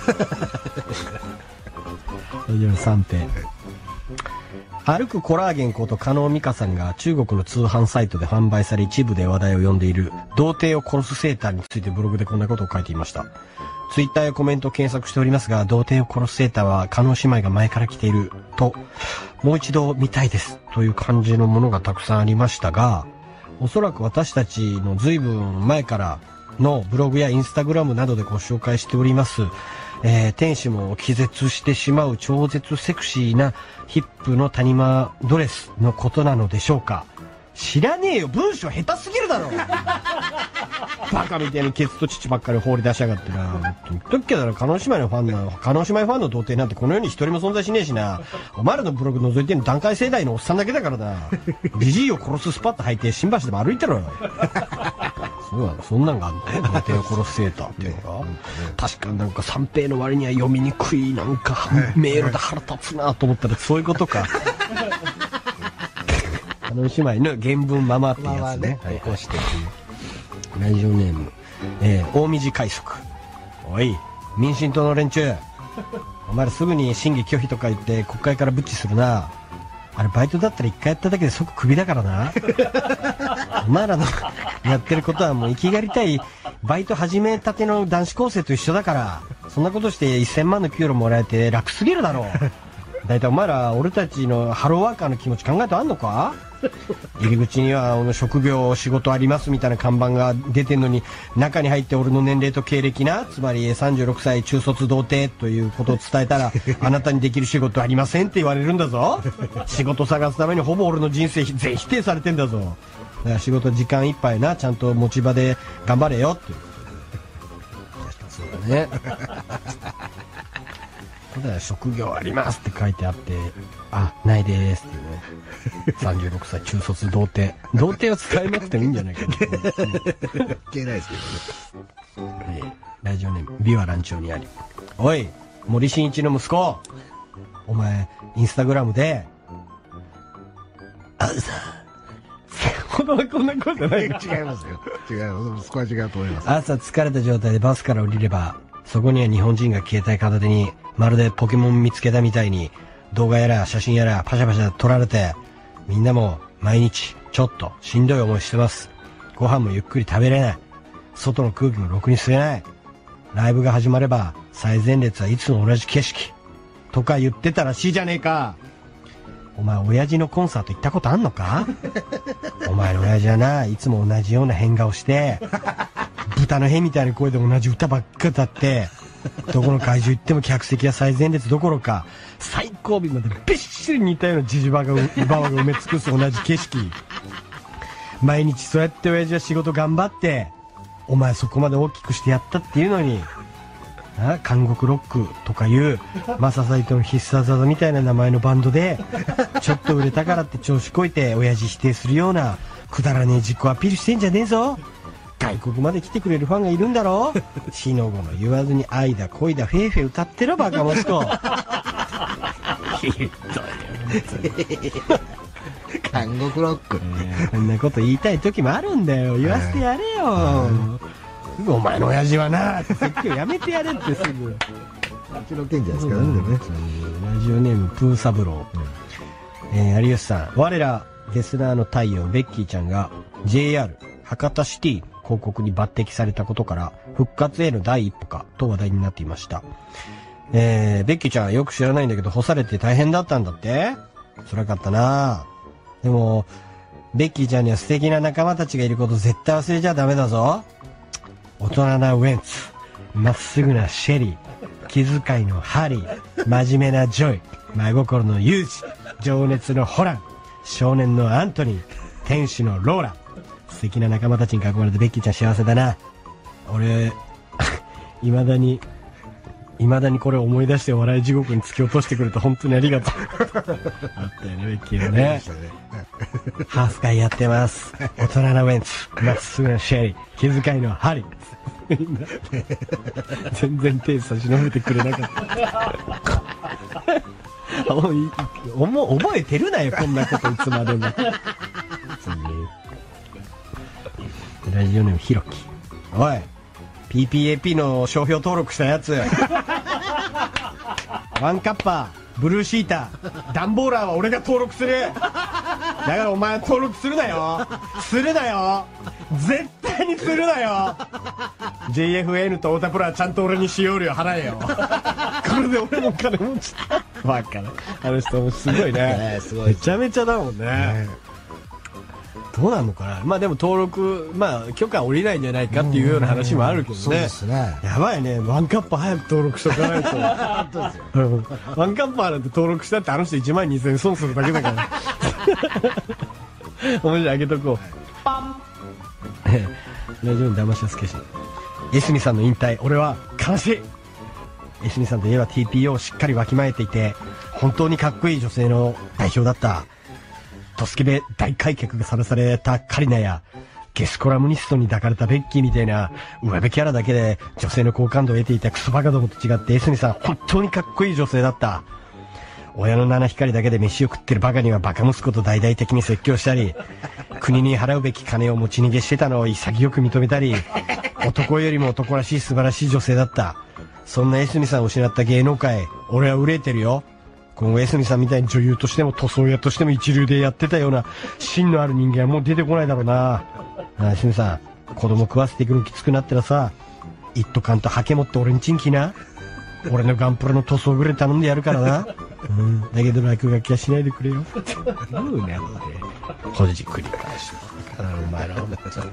三平。歩くコラーゲンこと加納美香さんが中国の通販サイトで販売され一部で話題を呼んでいる童貞を殺すセーターについてブログでこんなことを書いていました。ツイッターやコメントを検索しておりますが、童貞を殺すセーターは加納姉妹が前から着ていると、もう一度見たいですという感じのものがたくさんありましたが、おそらく私たちの随分前からのブログやインスタグラムなどでご紹介しておりますえー、天使も気絶してしまう超絶セクシーなヒップの谷間ドレスのことなのでしょうか。知らねえよ、文章下手すぎるだろ。バカみたいにケツと乳ばっかり放り出しやがってな。言っとくけどな、加納姉妹のファンな、加納姉妹ファンの童貞なんてこの世に一人も存在しねえしな。お前らのブログ覗いてるの段階世代のおっさんだけだからな。ジジイを殺すスパッと履いて新橋でも歩いてろよ。そうなの、そんなんがあんの？童貞を殺すセーターっていうのが、確かなんか三平の割には読みにくいなんかメールで腹立つなと思ったらそういうことか。加納姉妹の原文ママってやつね。はい、こうしてっていう。ラジオネーム、えー、大道快速。おい、民進党の連中。お前らすぐに審議拒否とか言って国会からブッチするな。あれバイトだったら一回やっただけで即クビだからな。お前らのやってることはもう生きがりたいバイト始めたての男子高生と一緒だから、そんなことしてせんまんの給料もらえて楽すぎるだろう。だいたいお前ら俺たちのハローワーカーの気持ち考えてあんのか？入り口には俺職業仕事ありますみたいな看板が出てんのに、中に入って俺の年齢と経歴な、つまりさんじゅうろくさい中卒童貞ということを伝えたらあなたにできる仕事ありませんって言われるんだぞ。仕事探すためにほぼ俺の人生全否定されてんだぞ。だから仕事時間いっぱいな、ちゃんと持ち場で頑張れよって。そうだね。ただ職業ありますって書いてあって、あ、ないですっていうね。さんじゅうろくさい中卒童貞。童貞は伝えなくてもいいんじゃないかな。 関係ないですけどね。 えー、ラジオネーム、美和蘭町にあり。おい、森進一の息子。お前、インスタグラムで、あ、さ、ほどはこんなことない。 違いますよ。違います。そこは違うと思います。 朝疲れた状態でバスから降りれば、そこには日本人が携帯片手に、まるでポケモン見つけたみたいに、動画やら写真やらパシャパシャ撮られて、みんなも毎日ちょっとしんどい思いしてます。ご飯もゆっくり食べれない。外の空気もろくに吸えない。ライブが始まれば最前列はいつも同じ景色。とか言ってたらしいじゃねえか。お前親父のコンサート行ったことあんのか？お前の親父はな、いつも同じような変顔して、豚の屁みたいな声で同じ歌ばっか歌って、どこの会場行っても客席や最前列どころか、最後尾までびっしり似たようなジジバがババが埋め尽くす同じ景色。毎日そうやって親父は仕事頑張って、お前そこまで大きくしてやったっていうのに、 あ監獄ロックとかいうマササイトの必殺技みたいな名前のバンドでちょっと売れたからって調子こいて親父否定するようなくだらねえ自己アピールしてんじゃねえぞ。外国まで来てくれるファンがいるんだろ。しのごの言わずに愛だ恋だフェーフェー歌ってろバカ息子。 監獄ロック、 えー、こんなこと言いたい時もあるんだよ。言わせてやれよ。お前の親父はなって説教やめてやれってすぐ。 うちの賢者ですからね。ねラジオネームプーサブロー、うんえー、有吉さん、我らゲスナーの太陽ベッキーちゃんが ジェイアール 博多シティ広告に抜擢されたことから復活への第一歩かと話題になっていました。えー、ベッキーちゃんよく知らないんだけど干されて大変だったんだって。辛かったな。でもベッキーちゃんには素敵な仲間たちがいること絶対忘れちゃダメだぞ。大人なウェンツ、まっすぐなシェリー、気遣いのハリー、真面目なジョイ、真心のユージ、情熱のホラン、少年のアントニー、天使のローラ。素敵な仲間たちに囲まれてベッキーちゃん幸せだな。俺未だに未だにこれを思い出して笑い地獄に突き落としてくれて本当にありがとう。あったよねベッキーのね。ハーフ会やってます。大人なウェンツ、まっすぐなシェリー、気遣いのハリー。全然手差し伸べてくれなかったおも覚えてるなよこんなこといつまでも。ラジオネームひろき、おい ピーピーエーピー の商標登録したやつワンカッパー、ブルーシーター、ダンボーラーは俺が登録する。だからお前登録するなよ。するなよ。絶対にするなよ。ジェイエフエヌ と太田プロはちゃんと俺に使用料払えよ。これで俺の金持ちだ。バカな。あの人もすごいね。すごい。めちゃめちゃだもんね。ねどうなのかな。まあでも登録、まあ許可下りないんじゃないかっていうような話もあるけどね。そうですね。やばいね。ワンカッパー早く登録しとかないと。本当ですよ。うん、ワンカッパーなんて登録したってあの人いちまんにせんえん損するだけだから。おもちゃあげとこう。パン。ラジオに騙しやすけし。エスミさんの引退、俺は悲しい。エスミさんといえば ティーピーオー をしっかりわきまえていて、本当にかっこいい女性の代表だった。トスケベ大開脚がさらされたカリナや、ゲスコラムニストに抱かれたベッキーみたいな上辺キャラだけで女性の好感度を得ていたクソバカどもと違って、エスミさん本当にかっこいい女性だった。親の七光だけで飯を食ってるバカにはバカ息子と大々的に説教したり、国に払うべき金を持ち逃げしてたのを潔く認めたり、男よりも男らしい素晴らしい女性だった。そんなエスミさんを失った芸能界、俺は憂えてるよ。今後エスミさんみたいに女優としても塗装屋としても一流でやってたような芯のある人間はもう出てこないだろうな。ああ、エスミさん、子供食わせていくのきつくなったらさ、一斗缶とハケ持って俺にチンキな。俺のガンプラの塗装ぐらい頼んでやるからな。うん、だけど落書きはしないでくれよ。言うねってほじ繰り返しお前ら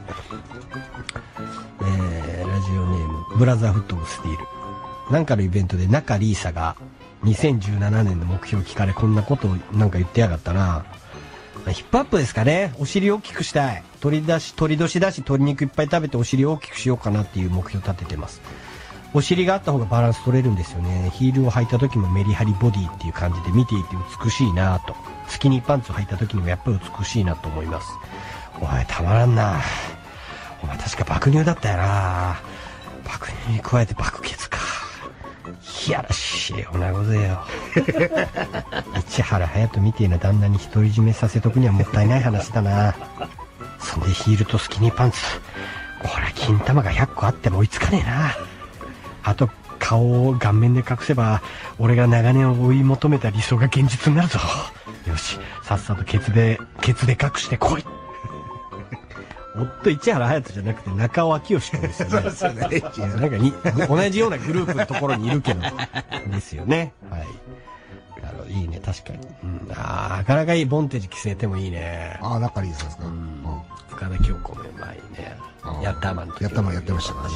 えー、ラジオネームブラザーフットオブスティール。なんかのイベントで中リーサがにせんじゅうななねんの目標を聞かれ、こんなことをなんか言ってやがったな。ヒップアップですかね。お尻を大きくしたい。取り出し取り年だし鶏肉いっぱい食べてお尻を大きくしようかなっていう目標を立ててます。お尻があった方がバランス取れるんですよね。ヒールを履いた時もメリハリボディっていう感じで見ていて美しいなぁと。スキニーパンツを履いた時にもやっぱり美しいなと思います。おい、たまらんな。お前確か爆乳だったよな。爆乳に加えて爆血か。いやらしい女子ぜよ。市原隼人みてえな旦那に独り占めさせとくにはもったいない話だな。そんでヒールとスキニーパンツ、これ金玉がひゃっこあっても追いつかねえな。あと顔を顔面で隠せば俺が長年追い求めた理想が現実になるぞ。よし、さっさとケツでケツで隠してこい。夫市原隼人じゃなくて中尾明慶君ですよね。そうですよね。なんかに同じようなグループのところにいるけどですよね。はい。なるほど、いいね、確かに。うん、ああ、なかなかいい。ボンテージ着せてもいいね。 ああ、仲いいですか。うん。 深田恭子もうまいね。ヤッターマンの時。 ヤッターマンやってましたからね。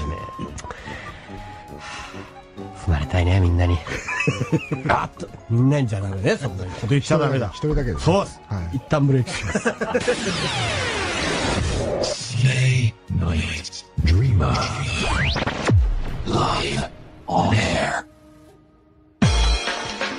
踏まれたいね、みんなに。あっと、みんなにじゃダメね、そんなに。こと言っちゃダメだ。 一人だけです。 そうです。はい、一旦ブレイクします。 Slay Night Dreamer Live on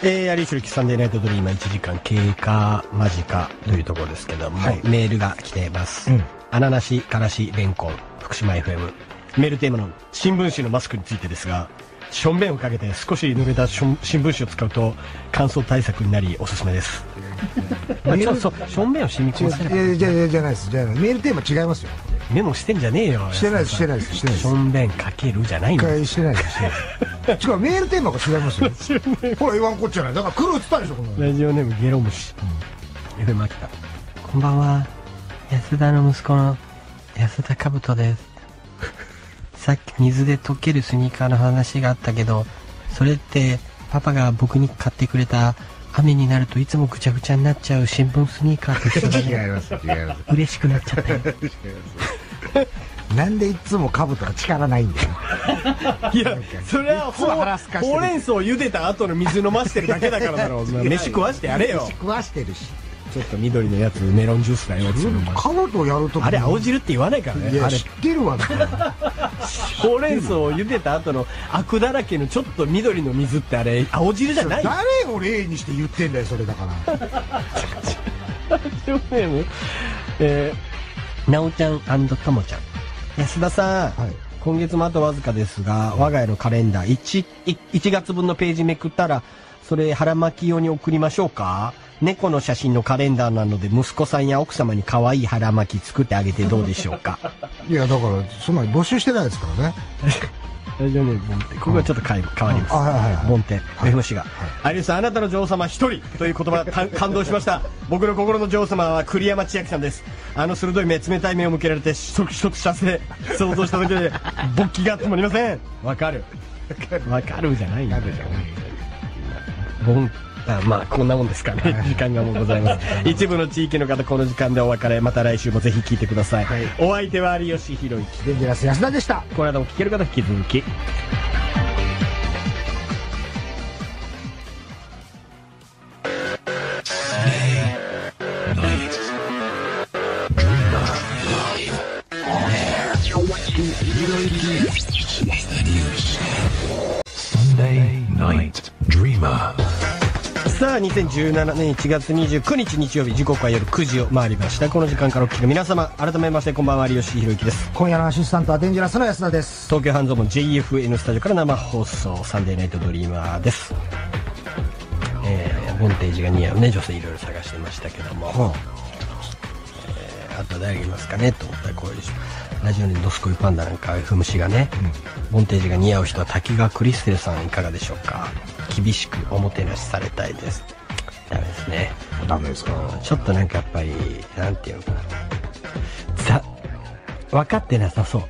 えー、有吉サンデーナイトドリームいちじかん経過間近というところですけども、はい、メールが来ています。うん、アナナシ、からし、レンコン、福島 エフエム。メールテーマの新聞紙のマスクについてですが、しょんべんをかけて少し濡れた新聞紙を使うと乾燥対策になりおすすめです。まあ、ちょっとしょんべんを染み込ませる。 じゃじゃじゃないです。じゃメールテーマ違いますよ。 メモしてんじゃねえよ。 してないですしてないですしてないです。 しょんべんかけるじゃないの。 してないですしてないです。違うメールテーマが違いますよ。ほら言わんこっちゃない。だから黒映ったでしょこの。 ラジオネームゲロムシ。うん、エフエム 秋田。こんばんは。安田の息子の安田かぶとです。さっき水で溶けるスニーカーの話があったけど、それってパパが僕に買ってくれた雨になるといつもぐちゃぐちゃになっちゃう新聞スニーカーと一緒だね。違います違います。嬉しくなっちゃったよ。 なんでいつもカブトは力ないんだよ。 いやそれはほうれん草を茹でた後の水飲ましてるだけだからだろう。飯食わしてやれよ。 飯食わしてるし。 ちょっと緑のやつメロンジュースだよ。 カブトをやるとあれ青汁って言わないからね。 いや知ってるわ。 ほうれん草を茹でた後のアクだらけのちょっと緑の水ってあれ青汁じゃない。 誰を例にして言ってんだよそれだから。 えー、なおちゃん&ともちゃん。安田さん、はい、今月もあとわずかですが我が家のカレンダー 1, 1月分のページめくったらそれ腹巻き用に送りましょうか。猫の写真のカレンダーなので息子さんや奥様に可愛い腹巻き作ってあげてどうでしょうか。 いやだからそんなに募集してないですからね。 ラジオネームボンテ。ここはちょっと変わります。ボンテ エフエム 氏が有吉さんあなたの女王様一人という言葉感動しました。僕の心の女王様は栗山千明さんです。あの鋭い目冷たい目を向けられて一つ一つ射精想像しただけで勃起が止まりません。わかるわかるじゃないんだよ。ボンあまあこんなもんですかね。時間がもうございます。一部の地域の方この時間でお別れ。また来週もぜひ聞いてください。はい、お相手は有吉弘行デンジャラス安田でした。 この間も聞ける方引き続きさあにせんじゅうななねんいちがつにじゅうくにち日曜日時刻は夜くじを回りました。この時間からお聞きの皆様改めましてこんばんは有吉弘行です。 今夜のアシスタントはデンジャラスの安田です。 東京半蔵門 ジェイエフエヌ スタジオから生放送サンデーナイトドリーマーです。えー、ボンテージが似合うね女性いろいろ探してましたけども、はあえー、あと誰がいますかねと思ったらこういうラジオにドスコイパンダなんか エフエム 氏がね、うん、ボンテージが似合う人は滝川クリステルさんいかがでしょうか。厳しくおもてなしされたいです。ダメですね。 ダメですか。 ちょっとなんかやっぱりなんていうのかな、さ分かってなさそう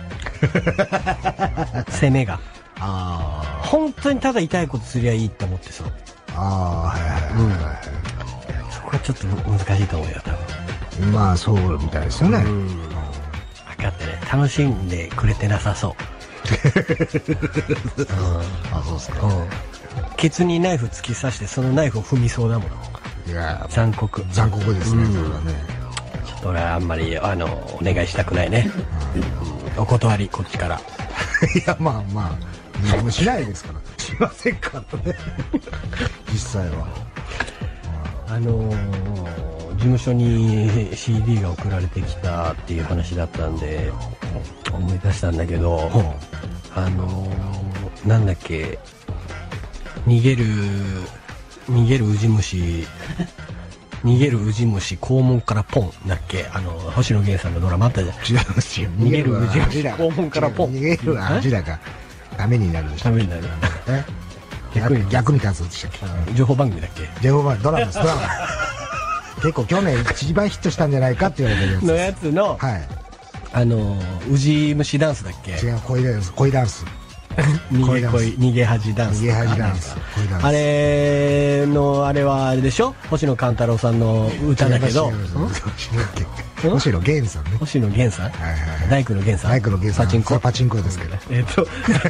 攻めがあ本当にただ痛いことすりゃいいって思ってそう。 ああはいはいはい、うん、 そこはちょっと難しいと思うよ多分。まあそうみたいですよね。うん、 分かってね楽しんでくれてなさそう。 うん、あそうですか。うんケツにナイフ突き刺してそのナイフを踏みそうだもん。 いや残酷残酷ですね、うん、それはね。 ちょっと俺はあんまりあのお願いしたくないね、うんうん、お断りこっちから。いやまあまあ何もしないですからしませんからね実際は。 あのー、事務所に シーディー が送られてきたっていう話だったんで思い出したんだけど、あのー、なんだっけ逃げる逃げるウジ虫逃げるウジ虫肛門からポンだっけ。あの星野源さんのドラマあったじゃん。 違いますよ。 逃げるウジ虫肛門からポン。 逃げる味だがダメになるんでしょ。 ダメになる。 え逆に逆に関するでしたっけ。情報番組だっけ。 情報番組ドラマですドラマ。結構去年一番ヒットしたんじゃないかって言われてるやつ。 のやつのはいあのウジ虫ダンスだっけ。 違う恋ダンス恋ダンス。 逃げ恋逃げ恥ダンス。 逃げ恥ダンス。 あれのあれはあれでしょ。星野勘太郎さんの歌だけど。 星野源さんね。 星野源さん。大工の源さん。 大工の源さん。 パチンコパチンコですけど。 えっと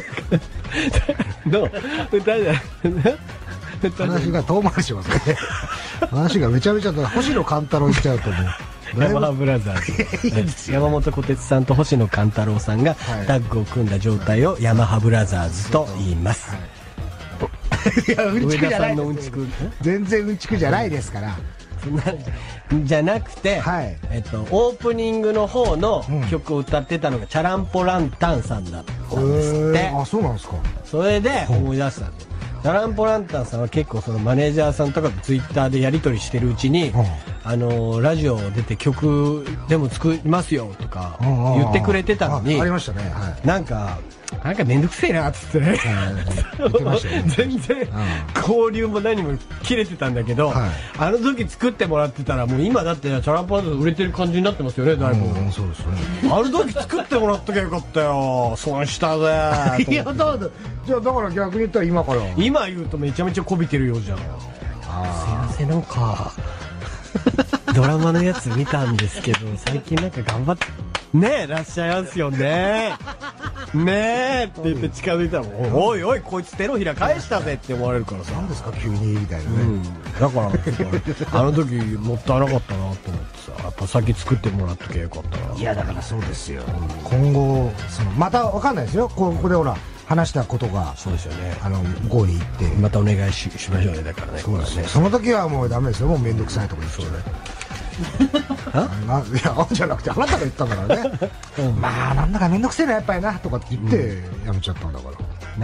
どう歌じゃ話が遠回りしますね。話がめちゃめちゃ星野勘太郎言っちゃうともう。 ヤマハブラザーズ山本小鉄さんと星野勘太郎さんがタッグを組んだ状態をヤマハブラザーズと言います。 いや、うんちくじゃない。 上田さんのうんちく全然うんちくじゃないですから。 じゃなくて、はい、えっと、オープニングの方の曲を歌ってたのがチャランポランタンさんだったんですって。 あ、そうなんですか。 それで思い出したんで、チャランポランタンさんは結構そのマネージャーさんとかとツイッターでやり取りしてるうちに、あのラジオ出て曲でも作りますよとか言ってくれてたのに、 ありましたね。はい、 なんかなんかめんどくせえなっつってね、全然交流も何も切れてたんだけど、はい、あの時作ってもらってたらもう今だってチャランポランタン売れてる感じになってますよね、だいぶ。 そうですね。 あの時作ってもらっときゃよかったよ、損したぜ。 いやだだじゃあだから逆に言ったら今から今言うとめちゃめちゃこびてるようじゃん。あ、すいません、なんかドラマのやつ見たんですけど最近なんか頑張ってねえらっしゃいますよねねえって言って近づいたら、おいおいこいつ手のひら返したぜって思われるからさ、 何ですか急にみたいなね、 うん、だからあの時もったいなかったなと思ってさ、やっぱ先作ってもらっときゃよかったな。 いやだからそうですよ、今後そのまたわかんないですよ、ここでほら話したことが、 そうですよね、 あの郷に行ってまたお願い し, しましょうね。だからね、 そうですね、その時はもうダメですよ、もう面倒くさいとか言ってそうねあいやじゃなくてあなたが言ったんだからね、うん、まあなんだか面倒くせえなやっぱりなとかって言ってやめちゃったんだから、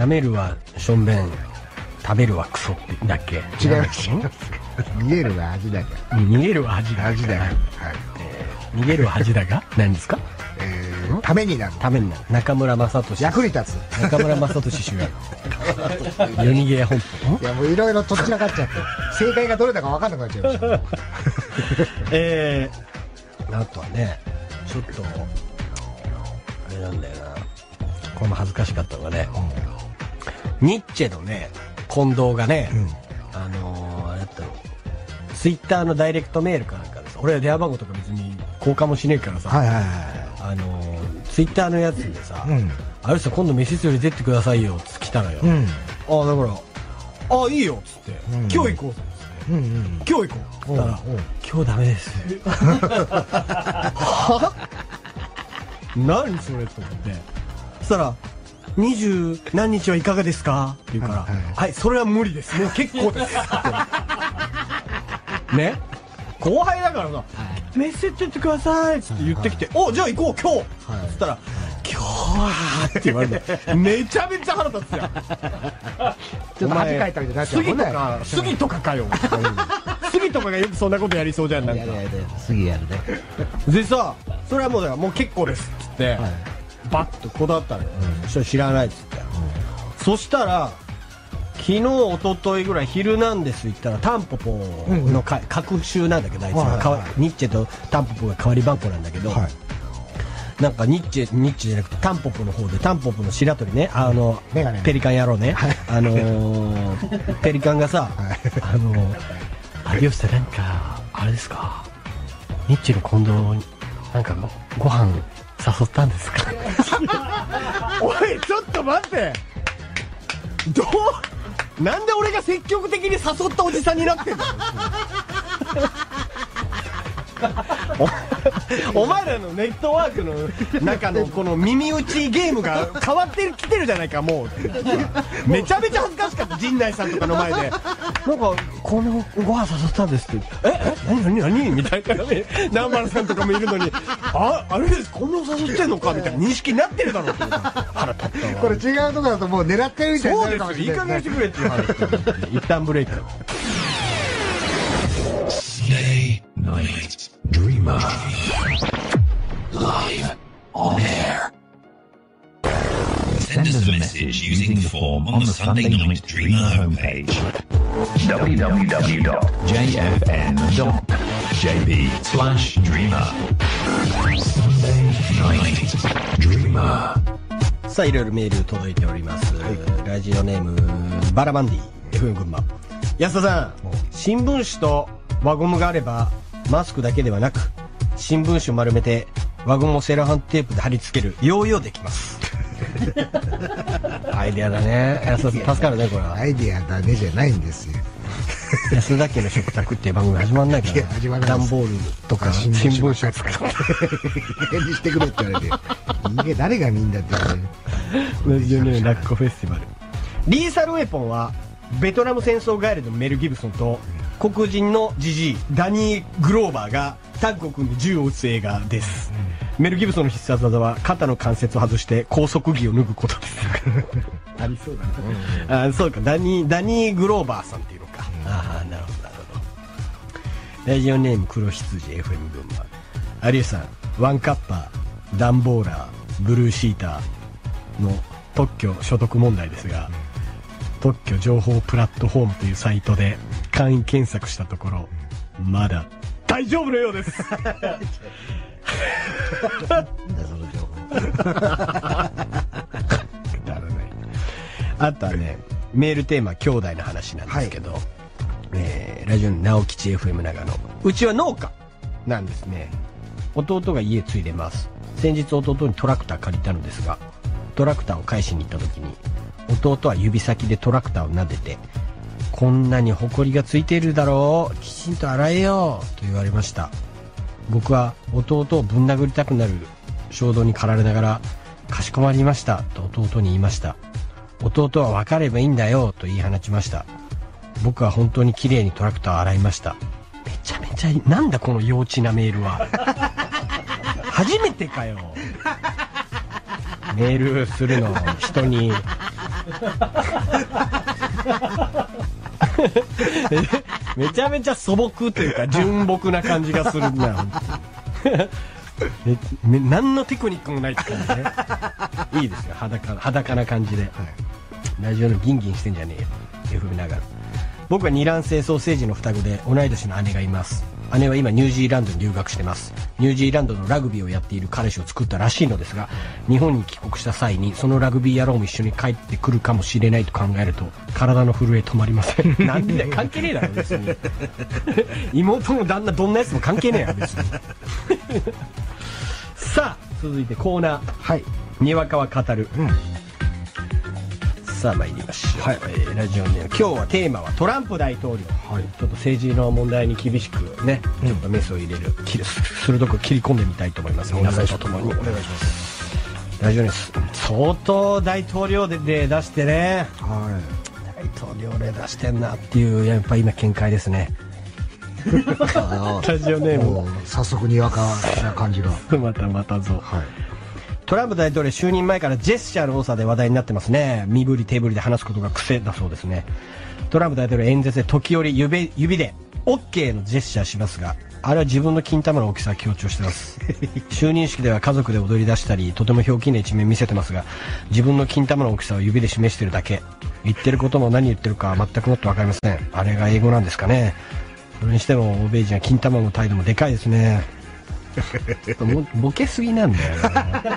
舐めるはしょんべん、食べるはクソってだっけ。 違いますよ逃げるは恥だが、 逃げるは恥だ恥だが、はい、 えー、逃げるは恥だが何ですか。 えー、ためになるためになる中村雅俊、 役に立つ中村雅俊主演夜逃げ本舗。 いやもういろいろとっちらかっちゃって正解がどれだか分かんなくなっちゃいましたえー、あとはねちょっとあれなんだよな、これも恥ずかしかったのがね、うん、ニッチェのね近藤がね、うん、あのー、あれだったのツイッターのダイレクトメールかなんかです。俺は電話番号とか別に交換もしねえからさ、はいはいはい、あのー、ツイッターのやつでさ、うん、あれさ今度飯釣り出てくださいよって来たのよ、うん、ああだからああいいよっつって、うん、今日行こうっつって、うんうん、今日行こうっつったら、今日ダメですは何それと思って、そしたら二十何日はいかがですかって言うから、はい、はいはい、それは無理です、もう結構ですね、後輩だからさ、はい、メッセージ言ってくださいっつって言ってきて、はいはい、おじゃあ行こう今日っつったら、はい、今日はって言われてめちゃめちゃ腹立つやんちょっと恥かいたみたいになっちゃうもんね。 杉とか杉とかかよ杉とかがよくそんなことやりそうじゃん、なんか杉やるねでさ、それはもうだからもう結構ですっつって、はい、バッとこだわったのよ、うん、そしたら知らないっつって、うん、そしたら昨日一昨日ぐらいヒルナンデス行ったらタンポポのか、うんうん、隔週なんだけど、あいつは、はいはい、ニッチェとタンポポが代わり番号なんだけど、はい、なんかニッチェニッチェじゃなくてタンポポの方でタンポポの白鳥ね、あの、うん、ペリカン野郎ね、はい、あのー、ペリカンがさ、はい、あのー、有吉さんなんかあれですか、ニッチェの近藤になんか ご, ご飯誘ったんですかおいちょっと待って、どうなんで俺が積極的に誘ったおじさんになってんのお, お前らのネットワークの中のこの耳打ちゲームが変わってきてるじゃないか、もうめちゃめちゃ恥ずかしかった、陣内さんとかの前でなんかこのご飯誘ったんですって、ええ何何何みたいなね、南原さんとかもいるのに、ああれですこんな誘ってんのかみたいな認識になってるだろうって腹立ったわ。 これ違うとこだともう狙ってるみたいになるかもしれない。 そうですよ、いい加減してくれっていう話一旦ブレイク。 Stay Night Dreamer Live on air. Send us a message using the form on the Sunday Night Dreamer homepage. w w w dot j f n dot j p slash dreamer. Sunday Night Dreamer. さあいろいろメール届いております、はい、ラジオネームバラマンディ エフエム 群馬。安田さん、新聞紙と輪ゴムがあればマスクだけではなく新聞紙を丸めて輪ゴムをセロハンテープで貼り付けるヨーヨーできますアイデアだね安田さん、助かるねこれは。 アイデアだねじゃないんですよ安田家の食卓っていう番組始まんないから、段ボールとか新聞紙を使って返事してくれって言われて人間誰がみんなって言われるラジオネームラッコフェスティバル。リーサルウェポンはベトナム戦争帰りのメル・ギブソンと黒人のジジイダニー・グローバーがタッグを組んで銃を撃つ映画です、うん、メル・ギブソンの必殺技は肩の関節を外して高速着を脱ぐことですありそうだね、うん、あそうかダニー、ダニー・グローバーさんっていうのか、うん、ああなるほどなるほど。ラジオネーム黒羊 エフエム 群馬。有吉さん、ワンカッパー、ダンボーラー、ブルーシーターの特許所得問題ですが、特許情報プラットフォームというサイトで簡易検索したところ、まだ大丈夫のようですなんだその情報だらない。あとはね、メールテーマ兄弟の話なんですけど、はい、えー、ラジオの直吉 エフエム 長野、うちは農家なんですね。弟が家継いでます。先日弟にトラクター借りたのですが、トラクターを返しに行った時に弟は指先でトラクターを撫でて、こんなにホコリがついているだろう、きちんと洗えよと言われました。僕は弟をぶん殴りたくなる衝動に駆られながら、かしこまりましたと弟に言いました。弟は分かればいいんだよと言い放ちました。僕は本当に綺麗にトラクターを洗いました。めちゃめちゃいい。なんだこの幼稚なメールは初めてかよメールするの人にめちゃめちゃ素朴というか純朴な感じがするなめ何のテクニックもないって感じねいいですよ、裸、裸な感じで、はい、ラジオのギンギンしてんじゃねえよ エフエム ながら。僕は二卵性ソーセージの双子で同い年の姉がいます。姉は今ニュージーランドに留学してます。ニュージーランドのラグビーをやっている彼氏を作ったらしいのですが、日本に帰国した際にそのラグビー野郎も一緒に帰ってくるかもしれないと考えると体の震え止まりませんなんでだよ、関係ねえだろ別に妹も旦那どんなやつも関係ねえや別にさあ続いてコーナー、はい、にわかは語る、うん、さあ参りましょう、はい、えー、ラジオネーム今日はテーマはトランプ大統領、はい、ちょっと政治の問題に厳しくね、うん、ちょっとメスを入れる鋭く切り込んでみたいと思います。皆さんと共にお願いします。ラジオネーム相当大統領で例出してね、はい、大統領例出してんなっていうやっぱ今見解ですねラジオネーム早速にわかな感じがまたまたぞ、はい、トランプ大統領就任前からジェスチャーの多さで話題になってますね。身振り手振りで話すことが癖だそうですね。トランプ大統領演説で時折 指, 指で OK のジェスチャーしますが、あれは自分の金玉の大きさを強調してます就任式では家族で踊り出したりとてもひょうきんな一面見せてますが、自分の金玉の大きさを指で示してるだけ。言ってることも何言ってるか全くもって分かりません。あれが英語なんですかね。それにしても欧米人は金玉の態度もでかいですねちょっとボケすぎなんだよなち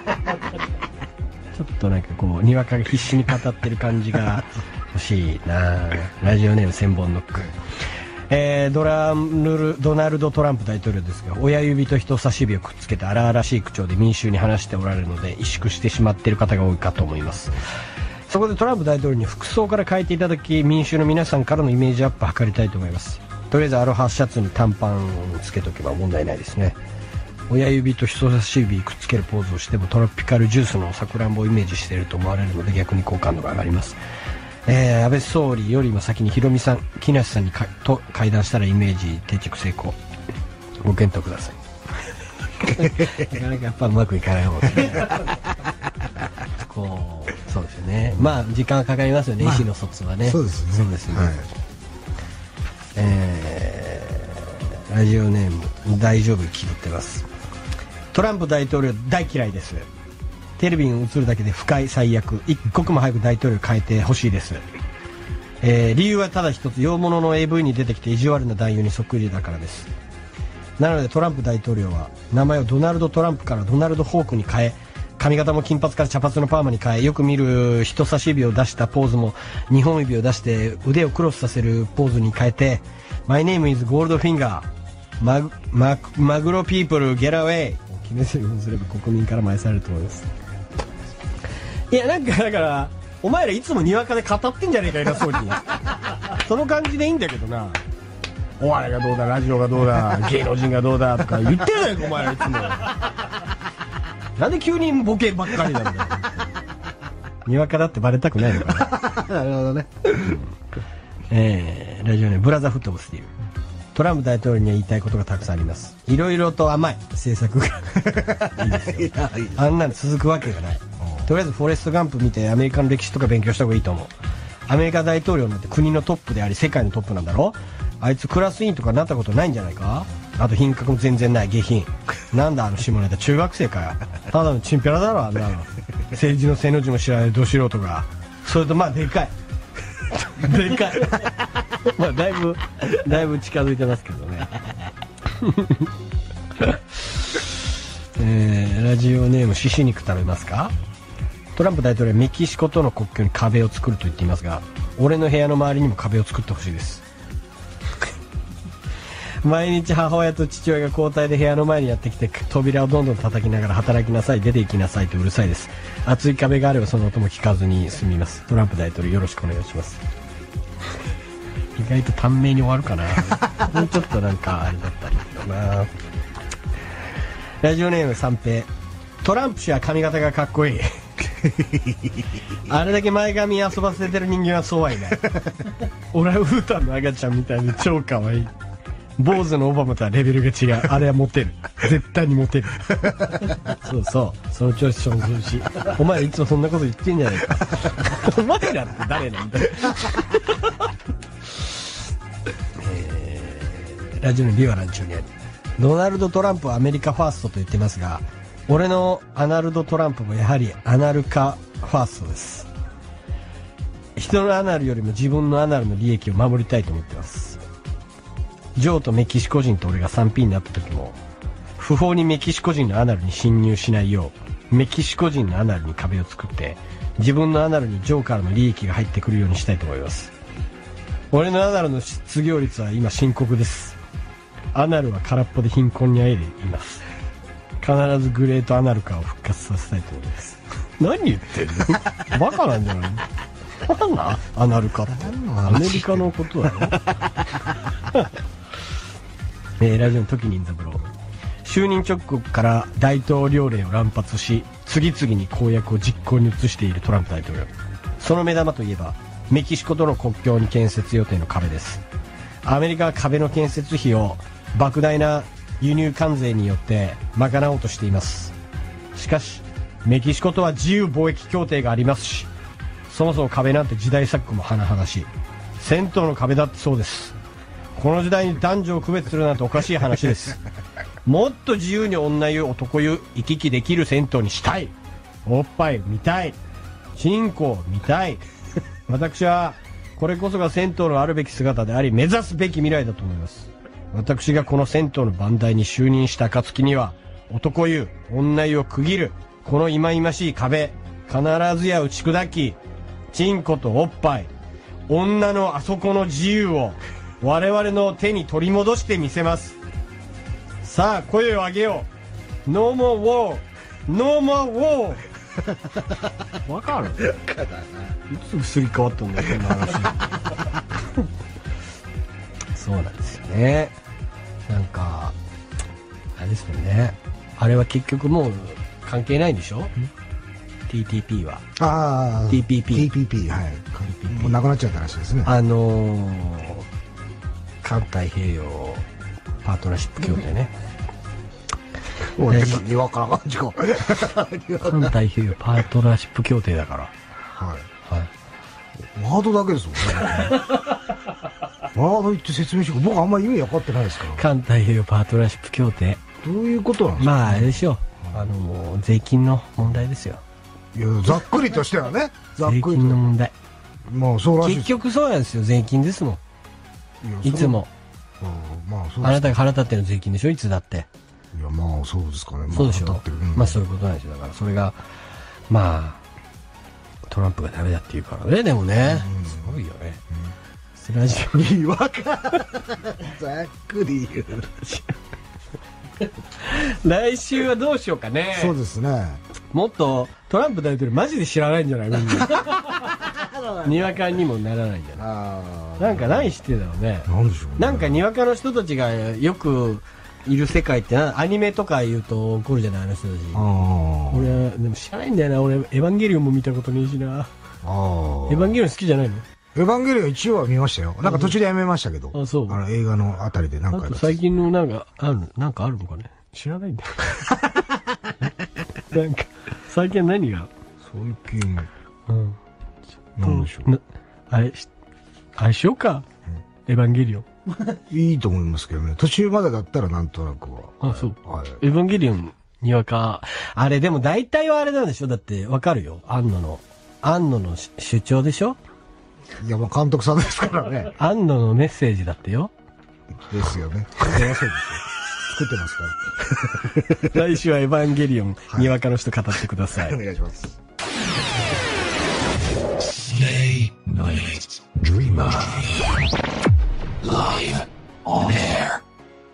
ょっとなんかこうにわかが必死に語ってる感じが欲しいな。ラジオネーム千本ノック、えー、ドラヌルドナルド・トランプ大統領ですが、親指と人差し指をくっつけて荒々しい口調で民衆に話しておられるので萎縮してしまっている方が多いかと思います。そこでトランプ大統領に服装から変えていただき、民衆の皆さんからのイメージアップを図りたいと思います。とりあえずアロハシャツに短パンをつけとけば問題ないですね。親指と人差し指くっつけるポーズをしてもトロピカルジュースのさくらんぼをイメージしていると思われるので逆に好感度が上がります。えー、安倍総理よりも先にヒロミさん、木梨さんにかと会談したらイメージ定着成功。ご検討くださいなかなかやっぱうまくいかない方ですねこうそうですよね。まあ時間はかかりますよね、まあ、意思の疎通はね。 そうですね。 そうですね、はい、えー、ラジオネーム大丈夫気取ってます。トランプ大統領大嫌いです。テレビに映るだけで不快最悪。一刻も早く大統領変えてほしいです。えー、理由はただ一つ、洋物の エーブイ に出てきて意地悪な男優にそっくりだからです。なのでトランプ大統領は名前をドナルド・トランプからドナルド・ホークに変え、髪型も金髪から茶髪のパーマに変え、よく見る人差し指を出したポーズもにほん指を出して腕をクロスさせるポーズに変えて、マイネームイズゴールドフィンガー、マグ、マグ、マグロピープルゲラウェイを決め台詞にすれば国民からも愛されると思います。いやなんかだからお前らいつもにわかで語ってんじゃねえか偉そうにその感じでいいんだけどな。お笑いがどうだ、ラジオがどうだ、芸能人がどうだとか言ってないかお前らいつもなんで急にボケばっかりなんだよにわかだってバレたくないのかななるほどね、うん、 えー、ラジオネームブラザーフットボスティール。トランプ大統領には言いたいことがたくさんあります。いろいろと甘い政策がいいですよ。あんなの続くわけがない。とりあえずフォレストガンプ見てアメリカの歴史とか勉強した方がいいと思う。アメリカ大統領なんて国のトップであり世界のトップなんだろ。あいつクラス委員とかなったことないんじゃないか。あと品格も全然ない下品。なんだあの下ネタ中学生かよ。ただのチンピラだろあんなの。政治の背の字も知らないど素人が。それとまあでかいでかいまあだいぶだいぶ近づいてますけどねえー、ラジオネームシシ肉食べますか。トランプ大統領はメキシコとの国境に壁を作ると言っていますが、俺の部屋の周りにも壁を作ってほしいです毎日母親と父親が交代で部屋の前にやってきて扉をどんどん叩きながら働きなさい出て行きなさいとうるさいです。厚い壁があればその音も聞かずに済みます。トランプ大統領よろしくお願いします意外と短命に終わるかなもうちょっとなんかあれだったんだけどな。ラジオネーム三平。トランプ氏は髪型がかっこいいあれだけ前髪遊ばせてる人間はそうはいないオランウータンの赤ちゃんみたいに超かわいい。坊主のオバマとはレベルが違う。あれはモテる。絶対にモテるそうそうその調子その調子お前いつもそんなこと言ってんじゃないかお前らって誰なんだよえー、ラジオのビワランチュニアに。ドナルド・トランプはアメリカファーストと言ってますが、俺のアナルド・トランプもやはりアナルカファーストです。人のアナルよりも自分のアナルの利益を守りたいと思ってます。ジョーとメキシコ人と俺が スリーピー になった時も不法にメキシコ人のアナルに侵入しないようメキシコ人のアナルに壁を作って自分のアナルにジョーからの利益が入ってくるようにしたいと思います。俺のアナルの失業率は今深刻です。アナルは空っぽで貧困にあえいでいます。必ずグレートアナルカーを復活させたいと思います。何言ってんのバカなんじゃないのなんだアナルカってアメリカのことだよえー、ラジオの時任三郎。就任直後から大統領令を乱発し次々に公約を実行に移しているトランプ大統領。その目玉といえばメキシコとの国境に建設予定の壁です。アメリカは壁の建設費を莫大な輸入関税によって賄おうとしています。しかしメキシコとは自由貿易協定がありますし、そもそも壁なんて時代錯誤も甚だしい。銭湯の壁だってそうです。この時代に男女を区別するなんておかしい話ですもっと自由に女湯男湯行き来できる銭湯にしたい。おっぱい見たい。チンコ見たい私はこれこそが銭湯のあるべき姿であり目指すべき未来だと思います。私がこの銭湯の番台に就任した暁には男湯女湯を区切るこの忌々しい壁必ずや打ち砕き、チンコとおっぱい女のあそこの自由を我々の手に取り戻してみせます。さあ声を上げよう。 No more war No more war わかるいつすり替わったんだよこんな話そうなんですよね。なんかあれですよね。あれは結局もう関係ないんでしょ ティーティーピー は。 ああティーピーピーティーピーピー はい ティーピーピー もうなくなっちゃったらしいですね。 あのー、環太平洋パートナーシップ協定ねおいにわかな感じか環太平洋パートナーシップ協定だからはいはいワードだけですもんねワード言って説明して僕あんまり意味分かってないですから。 環太平洋パートナーシップ協定どういうことなんですか。 まああれでしょう、あのもう税金の問題ですよ。 いやざっくりとしてはねざっくり税と金の問題。 まあそうらしい結局そうなんですよ。税金ですもんいつも。 まあそうあなたが腹立ってる税金でしょいつだって。 いやまあそうですかね。 そうでしょ、 まあ当たってる、うん、 まあそういうことなんですよ。だからそれがまあトランプがダメだっていうからね。でもね、うん、すごいよね、うん、ラジオにわかざっくり言う来週はどうしようかね。 そうですね。 もっとトランプ大統領マジで知らないんじゃないみんなにわかにもならないんじゃない。あなんか何知ってたろうね。 なんでしょうね。 なんかにわかの人たちがよくいる世界ってアニメとか言うと怒るじゃないあの人たち。あ俺でも知らないんだよな。俺エヴァンゲリオンも見たことねえしな。あエヴァンゲリオン好きじゃないの。 エヴァンゲリオン一応は見ましたよ。なんか途中でやめましたけど。 あ、そう。 あの映画のあたりで何回か。 あと最近のなんか、ある、なんかあるのかね知らないんだよ。なんか、最近何が最近。 うん。 なんでしょう。 あれ、あれしようか。エヴァンゲリオン。 いいと思いますけどね。途中までだったらなんとなくは。 あ、そう。 はい。 エヴァンゲリオンにわか。あれでも大体はあれなんでしょだってわかるよ。安野の。安野の主張でしょいや、まあ監督さんですからね。 安野のメッセージだってよ。 ですよね。そうですよ。作ってますから。 来週はエヴァンゲリオン、にわかの人語ってください。 お願いします。 Stay Night Dreamer Live on air.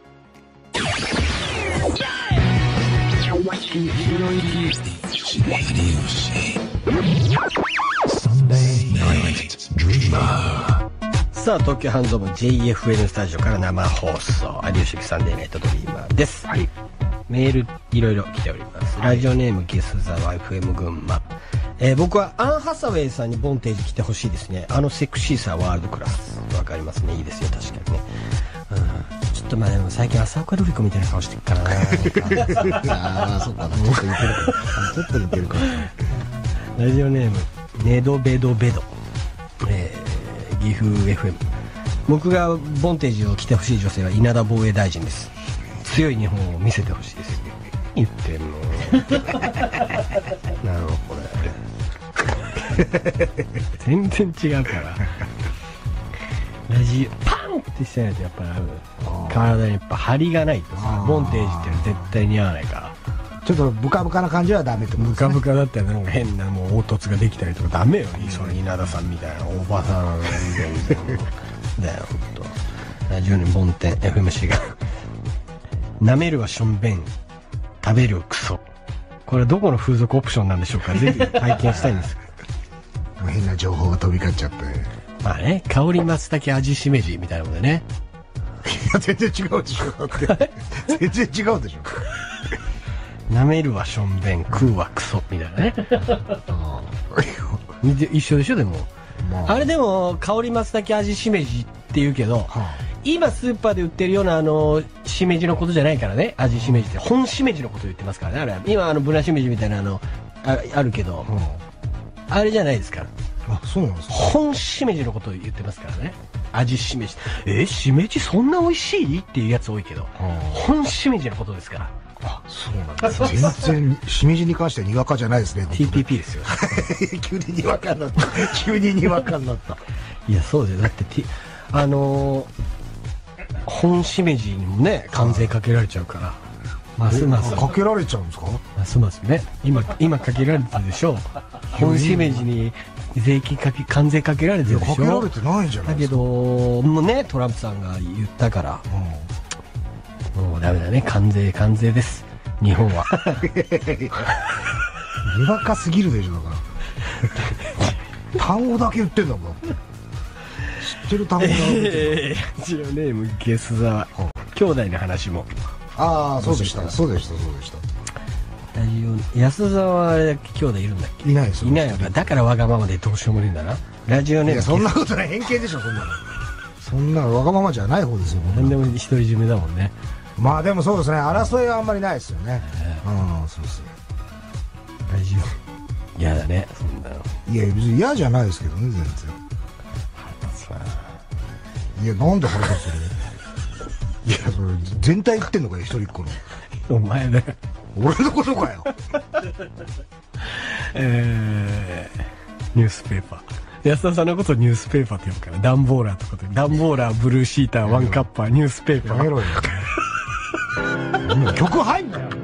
Sunday Night Dreamer. さあ、東京ハンズオブ ジェイエフエヌ スタジオから生放送、有吉サンデーナイトドリーマーです。はい。メール、いろいろ来ております。ラジオネーム、ゲスザワ エフエム 群馬。えー、僕はアン・ハサウェイさんにボンテージ来てほしいですね。あのセクシーさワールドクラス。わかりますね。いいですよ、確かにね。うん。ちょっとまあでも最近浅岡瑠璃子みたいな顔してるからな。 ああ、そうかな。ちょっと似てるかな。ちょっと似てるかな。 ラジオネーム、ネドベドベド。えー、岐阜 エフエム。僕がボンテージを着てほしい女性は稲田防衛大臣です。強い日本を見せてほしいです。言ってんのなるほどこれ全然違うからラジオパンってしてないとやっぱり体にやっぱ張りがないとさボンテージっていうのは絶対似合わないからちょっとブカブカな感じはダメってことですね。 ブカブカだったらなんか変なもう凹凸ができたりとかダメよ、うん、その稲田さんみたいなおばさん全然だよほんとラジオにボンテン エフエムシー が舐めるはしょんべん食べるクソ。これどこの風俗オプションなんでしょうか。ぜひ体験したいんです。 変な情報が飛び交っちゃって。 まあね、香り松茸味しめじみたいなのでね。 いや、全然違うでしょ。全然違うでしょ。 舐めるはしょんべん、食うはクソみたいなね。一緒でしょ、でも。まあ、あれでも、香り松茸味しめじって言うけど、はあ今スーパーで売ってるようなあのしめじのことじゃないからね味しめじって本しめじのこと言ってますからねあれ今あのブナしめじみたいなあの あ, あるけど、うん、あれじゃないですからあそうなんですか本しめじのことを言ってますからね味しめじえしめじそんな美味しいっていうやつ多いけど、うん、本しめじのことですからあそうなんです全然しめじに関してはにわかじゃないですねティーピーピー ですよ急ににわかになった急ににわかになったいやそうだよだって、T、あのー本しめじにもね関税かけられちゃうからますますかけられちゃうんですかますますね今今かけられてるでしょ本しめじに税金かけ関税かけられてるでしょかけられてないじゃないですかだけどもうねトランプさんが言ったから、うん、もうダメだね関税関税です日本はにわかすぎるでしょだから単語だけ言ってんだもん知ってる単語があるえー、ラジオネームゲスザー、はあ、兄弟の話もああそうでしたそうでしたそうでしたラジオ安沢はあれだっけ兄弟いるんだっけいないですいないのかだからわがままでどうしようもねえんだなラジオネームそんなことない偏見でしょそんなのそんなわがままじゃない方ですよ何でも独り占めだもんねまあでもそうですね争いはあんまりないですよね、えー、うんそうですねラジオ嫌だねそんなのいや別に嫌じゃないですけどね全然いやなんで腹立つのいやそれ全体言ってんのかよ一人っ子のお前だよ俺のことかよえー、ニュースペーパー安田さんのことニュースペーパーって呼ぶからダンボーラーってことでダンボーラーブルーシーターワンカッパーニュースペーパーやめろよもう曲入んなよ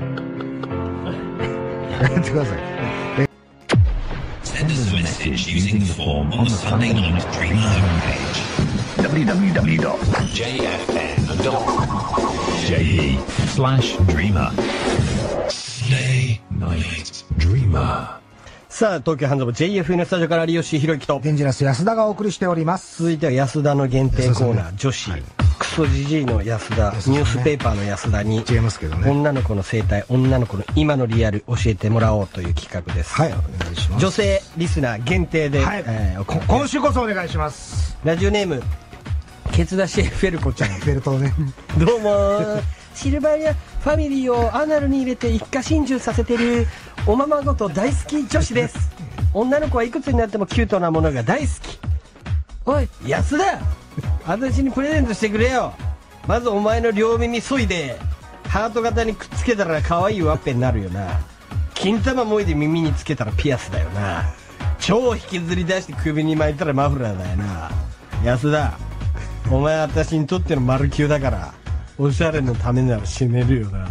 やめてください Send us a message using the form on the Sunday Night Dreamer homepage. w w w dot j f n dot j p slash dreamer. Sunday Night Dreamer. さあ、東京ハンズオブ ジェイエフエヌ スタジオから有吉弘行とデンジャラス安田がお送りしております。 続いては安田の限定コーナー、女子、 クソジジイの安田、 安田ねニュースペーパーの安田に違いますけどね。 女の子の生態、女の子の今のリアル教えてもらおうという企画です。 はい、お願いします。 女性リスナー限定で、 はい、 えーこ今週こそお願いします。 ラジオネームケツ出しフェルコちゃん。 フェルトをね。 どうもシルバニアファミリーをアナルに入れて一家心中させてるおままごと大好き女子です。女の子はいくつになってもキュートなものが大好き。おい安田、私にプレゼントしてくれよ。まずお前の両耳そいでハート型にくっつけたら可愛いワッペンになるよな。金玉もいで耳につけたらピアスだよな。超引きずり出して首に巻いたらマフラーだよな。安田、お前私にとってのマルキューだからおしゃれのためなら死ねるよな。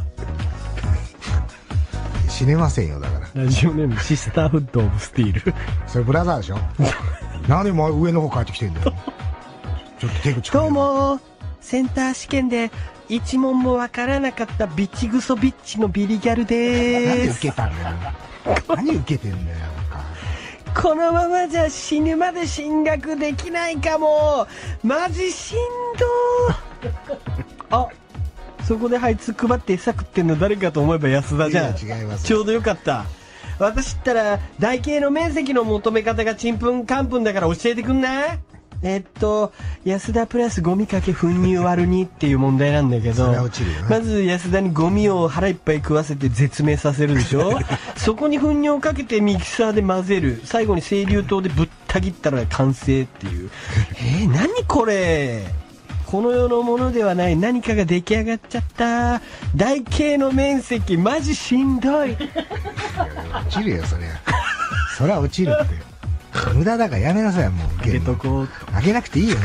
死ねませんよ、だから。 ラジオネームシスターフッドオブスティール。 それブラザーでしょ。なんでお前上の方帰ってきてんだよ。ちょっと手口どうもセンター試験で一問もわからなかったビッチグソビッチのビリギャルで何ーす。 受けたんだよ。何受けてんだよ。 このままじゃ死ぬまで進学できないかも。マジしんどー。あ、そこではいつ配って餌食ってんの誰かと思えば安田じゃん。 いや違います。 ちょうどよかった。私ったら台形の面積の求め方がちんぷんかんぷんだから教えてくんない？えっと安田プラスゴミかけ粉乳割るにっていう問題なんだけど、 それは落ちるよね。 まず安田にゴミを腹いっぱい食わせて絶命させるでしょ。そこに粉乳をかけてミキサーで混ぜる、最後に清流糖でぶった切ったら完成っていう。えー、何これ、この世のものではない何かが出来上がっちゃった。台形の面積マジしんどい。 落ちるよ、そりゃ。そりゃ落ちるって。無駄だからやめなさい、もう。 あげとこう。 あげなくていいよ。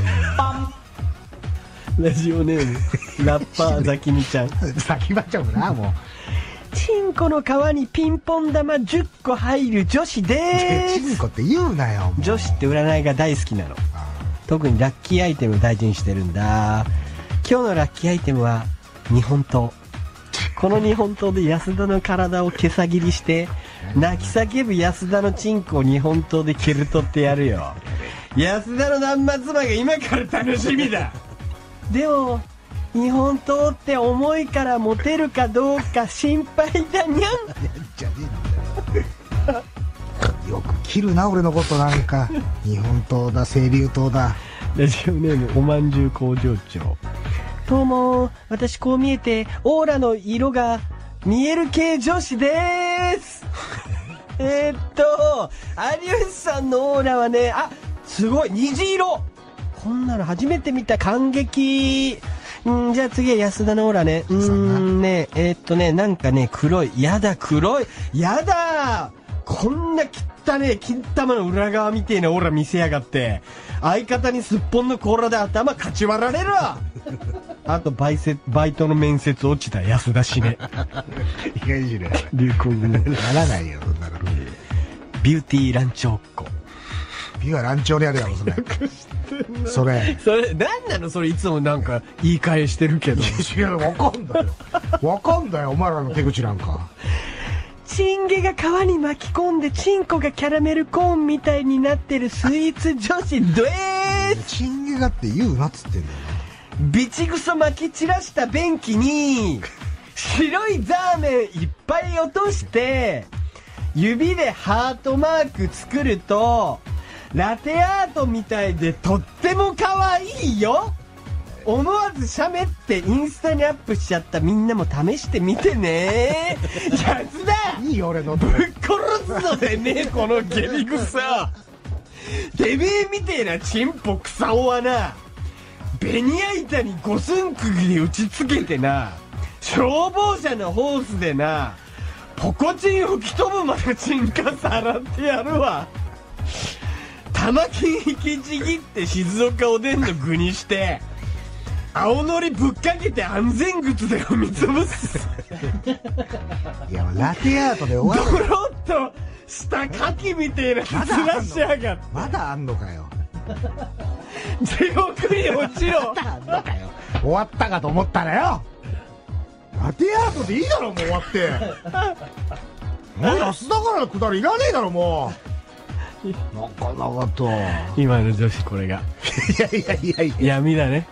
ラジオネームラッパーザキミちゃん。 先ばっちゃうな、もう。 チンコの皮にピンポン玉じゅっこ入る女子でーす。 チンコって言うなよ、もう。 女子って占いが大好きなの。特にラッキーアイテムを大事にしてるんだ。今日のラッキーアイテムは日本刀。この日本刀で安田の体を毛さ切りして泣き叫ぶ安田のチンコを日本刀で蹴るとってやるよ。安田の断末魔が今から楽しみだ。でも日本刀って重いから持てるかどうか心配だにゃん。 じゃねえんだよ。よく切るな、俺のことなんか。日本刀だ、清流刀だ。 ラジオネームおまんじゅう工場長。どうも私こう見えてオーラの色が見える系女子でーす。えっと有吉さんのオーラはね、あ、すごい虹色。こんなの初めて見た。感激。んじゃあ次は安田のオーラね。うーんねえー、っとねなんかね黒い。やだ黒い。やだこんな汚ねえ金玉の裏側みてえなオーラ見せやがって。相方にすっぽんの甲羅で頭かち割られるわ。あとバイセバイトの面接落ちた安田死ね。 意外にしね。 流行語のならないよ、そんなの。 ビューティーランチョッコ。 ビワランチョウにあるやろ、それ。それ。 それなんなのそれ。いつもなんか言い換えしてるけど。 いや、わかんだよ。わかんだよ、お前らの手口なんか。 チンゲが皮に巻き込んでチンコがキャラメルコーンみたいになってるスイーツ女子でーす。 チンゲがって言うなっつってんだよ。 ビチグソ巻き散らした便器に白いザーメンいっぱい落として指でハートマーク作るとラテアートみたいでとっても可愛いよ。思わずしゃべってインスタにアップしちゃった。みんなも試してみてね。やつだ。 いいよ、俺の。 ぶっ殺すぞでねこのゲビグソ。てめえみてえなチンポ草尾はな、ベニヤ板に五寸釘で打ちつけてな、消防車のホースでなポコチン吹き飛ぶまでチンカス洗ってやるわ。玉金引きちぎって静岡おでんの具にして青のりぶっかけて安全靴で踏みつぶす。 いや、ラテアートで終わる。 ドロッとした牡蠣みてえなやつらしやがって。 まだあんのかよ。 地獄に落ちろ。 まだあんのかよ。終わったかと思ったらよ。ラテアートでいいだろ、もう終わって。もう安田からのくだりいらねえだろ、もう。なかなかと。 今の女子これが。 いやいやいやいや。 闇だね。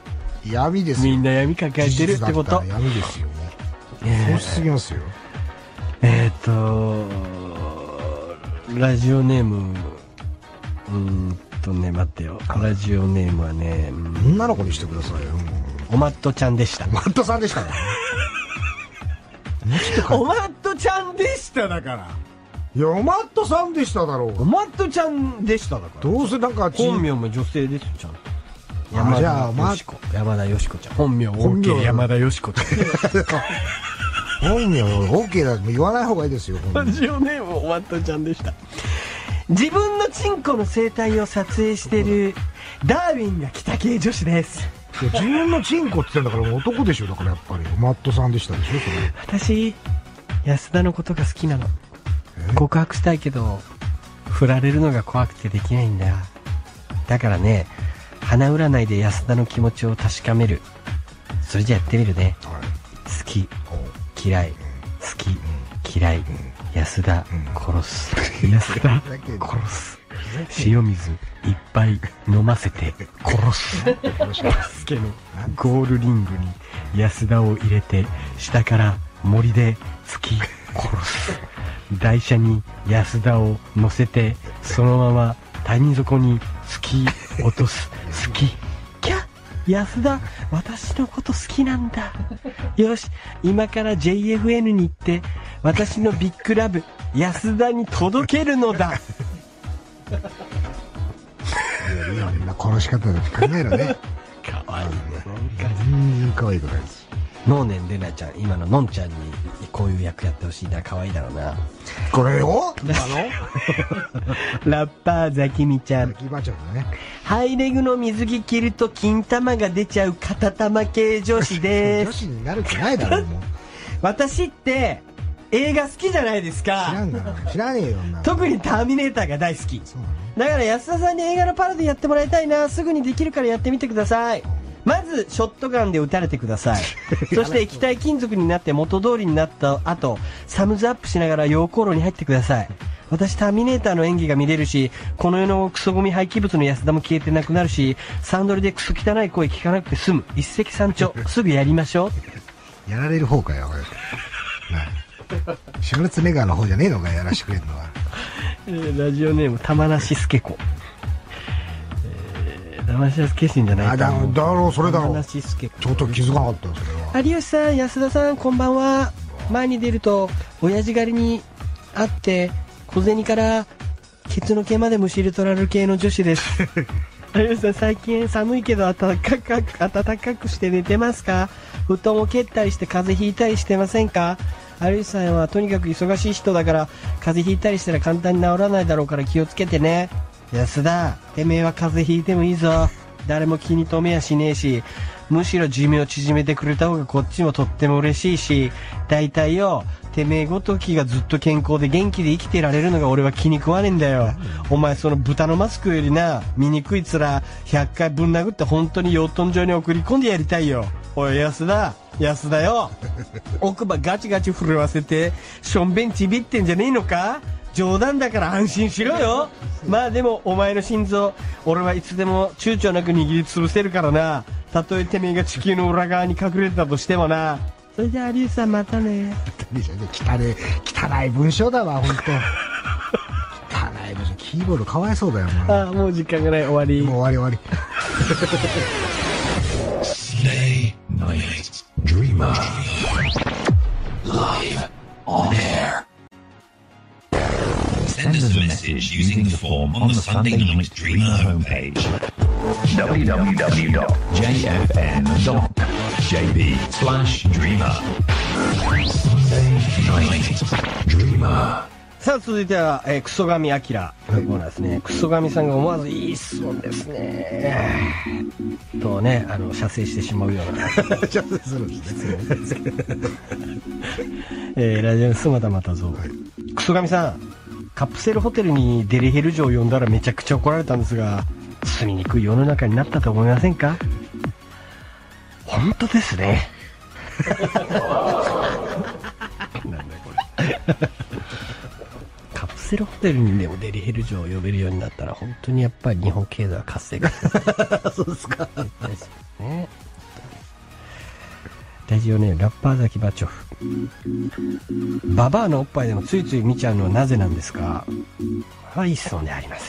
闇ですよ。 みんな闇抱えてるってこと。 闇ですよ。そうしすぎますよ。 えっとラジオネームうーんとね待ってよ。ラジオネームはね、 女の子にしてくださいよ。 おまっとちゃんでした。 おまっとさんでしたね。 おまっとちゃんでしただから。 いや、おまっとさんでしただろう。 おまっとちゃんでしただから。 どうせなんか本名も女性ですよちゃんと。 山田よしこ。山田よしこちゃん。本名 OK 山田よしこちゃん。 本名 OK だと言わない方がいいですよ。 ラジオネームおまっとちゃんでした。自分のチンコの生態を撮影してるダーウィンが来た系女子です。 自分のチンコって言ってんだから男でしょ。だからやっぱりおまっとさんでしたでしょ。それ私安田のことが好きなの。告白したいけど振られるのが怖くてできないんだ。だからね、花占いで安田の気持ちを確かめる。それじゃやってみるね。好き嫌い好き嫌い安田殺す安田殺す塩水いっぱい飲ませて殺すバスケのゴールリングに安田を入れて下から森で突き殺す。台車に安田を乗せてそのまま谷底に突き落とす。好きキャ安田私のこと好きなんだ。よし今から ジェイエフエヌ に行って私のビッグラブ安田に届けるのだ。 いやみんな殺し方だって考えろね。 かわいいね。 全然かわいいことないです。 のうねんれなちゃん今ののんちゃんにこういう役やってほしいな。かわいいだろうなこれを今のラッパーザキミちゃん。 ザキバちゃんだね。 ハイレグの水着着ると金玉が出ちゃう片玉系女子です。 女子になる気ないだろうもう。 私って映画好きじゃないですか。 知らんが知らねえよ。 特にターミネーターが大好き。だから安田さんに映画のパロディやってもらいたいな。すぐにできるからやってみてください。まずショットガンで撃たれてください。そして液体金属になって元通りになった後サムズアップしながら溶鉱炉に入ってください。私ターミネーターの演技が見れるしこの世のクソゴミ廃棄物の安田も消えてなくなるしサンドリでクソ汚い声聞かなくて済む。一石三鳥。すぐやりましょう。やられる方かよ。シュルツメガーの方じゃねえのかやらしてくれるのは。 えー、ラジオネーム玉梨助子。玉梨助子じゃないか。 あだだろうそれだろう。 玉梨助子。 ちょっと気づかなかったそれは。 有吉さん安田さんこんばんは。前に出ると親父狩りにあって小銭からケツの毛までむしり取られる系の女子です。有吉さん最近寒いけど暖かく暖かくして寝てますか。布団を蹴ったりして風邪ひいたりしてませんか。有吉さんはとにかく忙しい人だから風邪ひいたりしたら簡単に治らないだろうから気をつけてね。安田てめえは風邪ひいてもいいぞ。誰も気に留めやしねえしむしろ寿命を縮めてくれた方がこっちもとっても嬉しいし大体よてめえごときがずっと健康で元気で生きてられるのが俺は気に食わねえんだよ。お前その豚のマスクよりな醜い面ひゃっかいぶん殴って本当に養豚場に送り込んでやりたいよ。おい安田安田よ奥歯ガチガチ震わせてしょんべんちびってんじゃねえのか。冗談だから安心しろよ。まあでもお前の心臓俺はいつでも躊躇なく握りつぶせるからな。たとえてめえが地球の裏側に隠れてたとしてもな。それじゃあ有吉さんまたね。 汚い汚い文章だわ本当。汚い文章キーボードかわいそうだよ。 ああもう時間がない終わり。 もう終わり終わり。 Stay Night Dreamer Live on air. Send us a message using the form on the Sunday Night Dreamer homepage. w w w dot j f n dot j p slash dreamer. Sunday Night Dreamer. さあ続いては、えー、クソガミアキラのコーナーですね。クソガミさんが思わずいい質問ですねとねあの射精してしまうような射精するんですね。えー、ラジオスマタマタゾウ、はい、クソガミさんカプセルホテルにデリヘル嬢を呼んだらめちゃくちゃ怒られたんですが住みにくい世の中になったと思いませんか。本当ですね。なんだこれ。カプセルホテルにでもデリヘル嬢を呼べるようになったら本当にやっぱり日本経済は活性化。そうですか。ですね。 ラジオネームラッパーザキバチョフ。ババアのおっぱいでもついつい見ちゃうのはなぜなんですか？はい、そうでありませ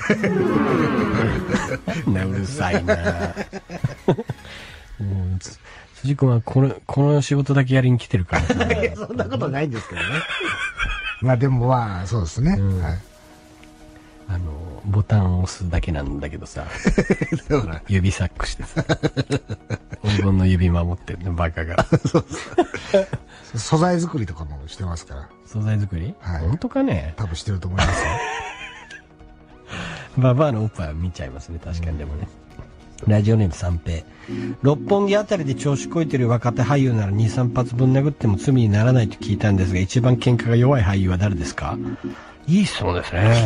ん。なうるさいな。もう辻君はこのこの仕事だけやりに来てるから、ね。 いや、そんなことないんですけどね。まあでもまあそうですね。うん、はい、 あのボタンを押すだけなんだけどさ、指サックしてさ、黄金の指守ってるね、バカが。そうそう素材作りとかもしてますから。 素材作り？はい。本当かね？ 多分してると思いますよ。 ババアのおっぱいは見ちゃいますね、確かに。でもね。ラジオネーム三平。六本木あたりで調子こいてる若手俳優ならに、さん発ぶん殴っても罪にならないと聞いたんですが、一番喧嘩が弱い俳優は誰ですか？いい質問ですね。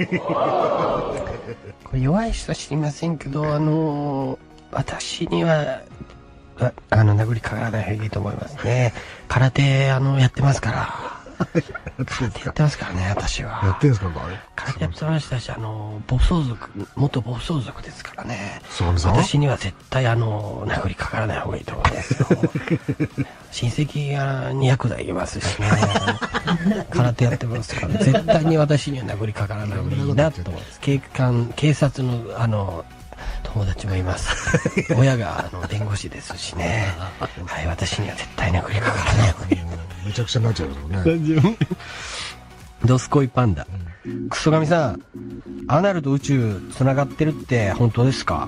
これ弱い人知りませんけど、あのー、私には、あ, あの、殴りかからない方がいいと思いますね。空手、あの、やってますから。空手やってますからね、私は。 やってんですか、あれ。 空手やってましたし、あの、暴走族、元暴走族ですからね。 そうですか。 私には絶対、あの、殴りかからない方がいいと思うんですよ。親戚にヤクザいますしね。空手やってますから、絶対に私には殴りかからない方がいいなと思います。警官、警察の、あの、友達もいます。親があの弁護士ですしね。はい、私には絶対殴りかからない方がいい。 めちゃくちゃになっちゃうよね。 ドスコイパンダ。うん、クソガミさん、アナルと宇宙つながってるって本当ですか？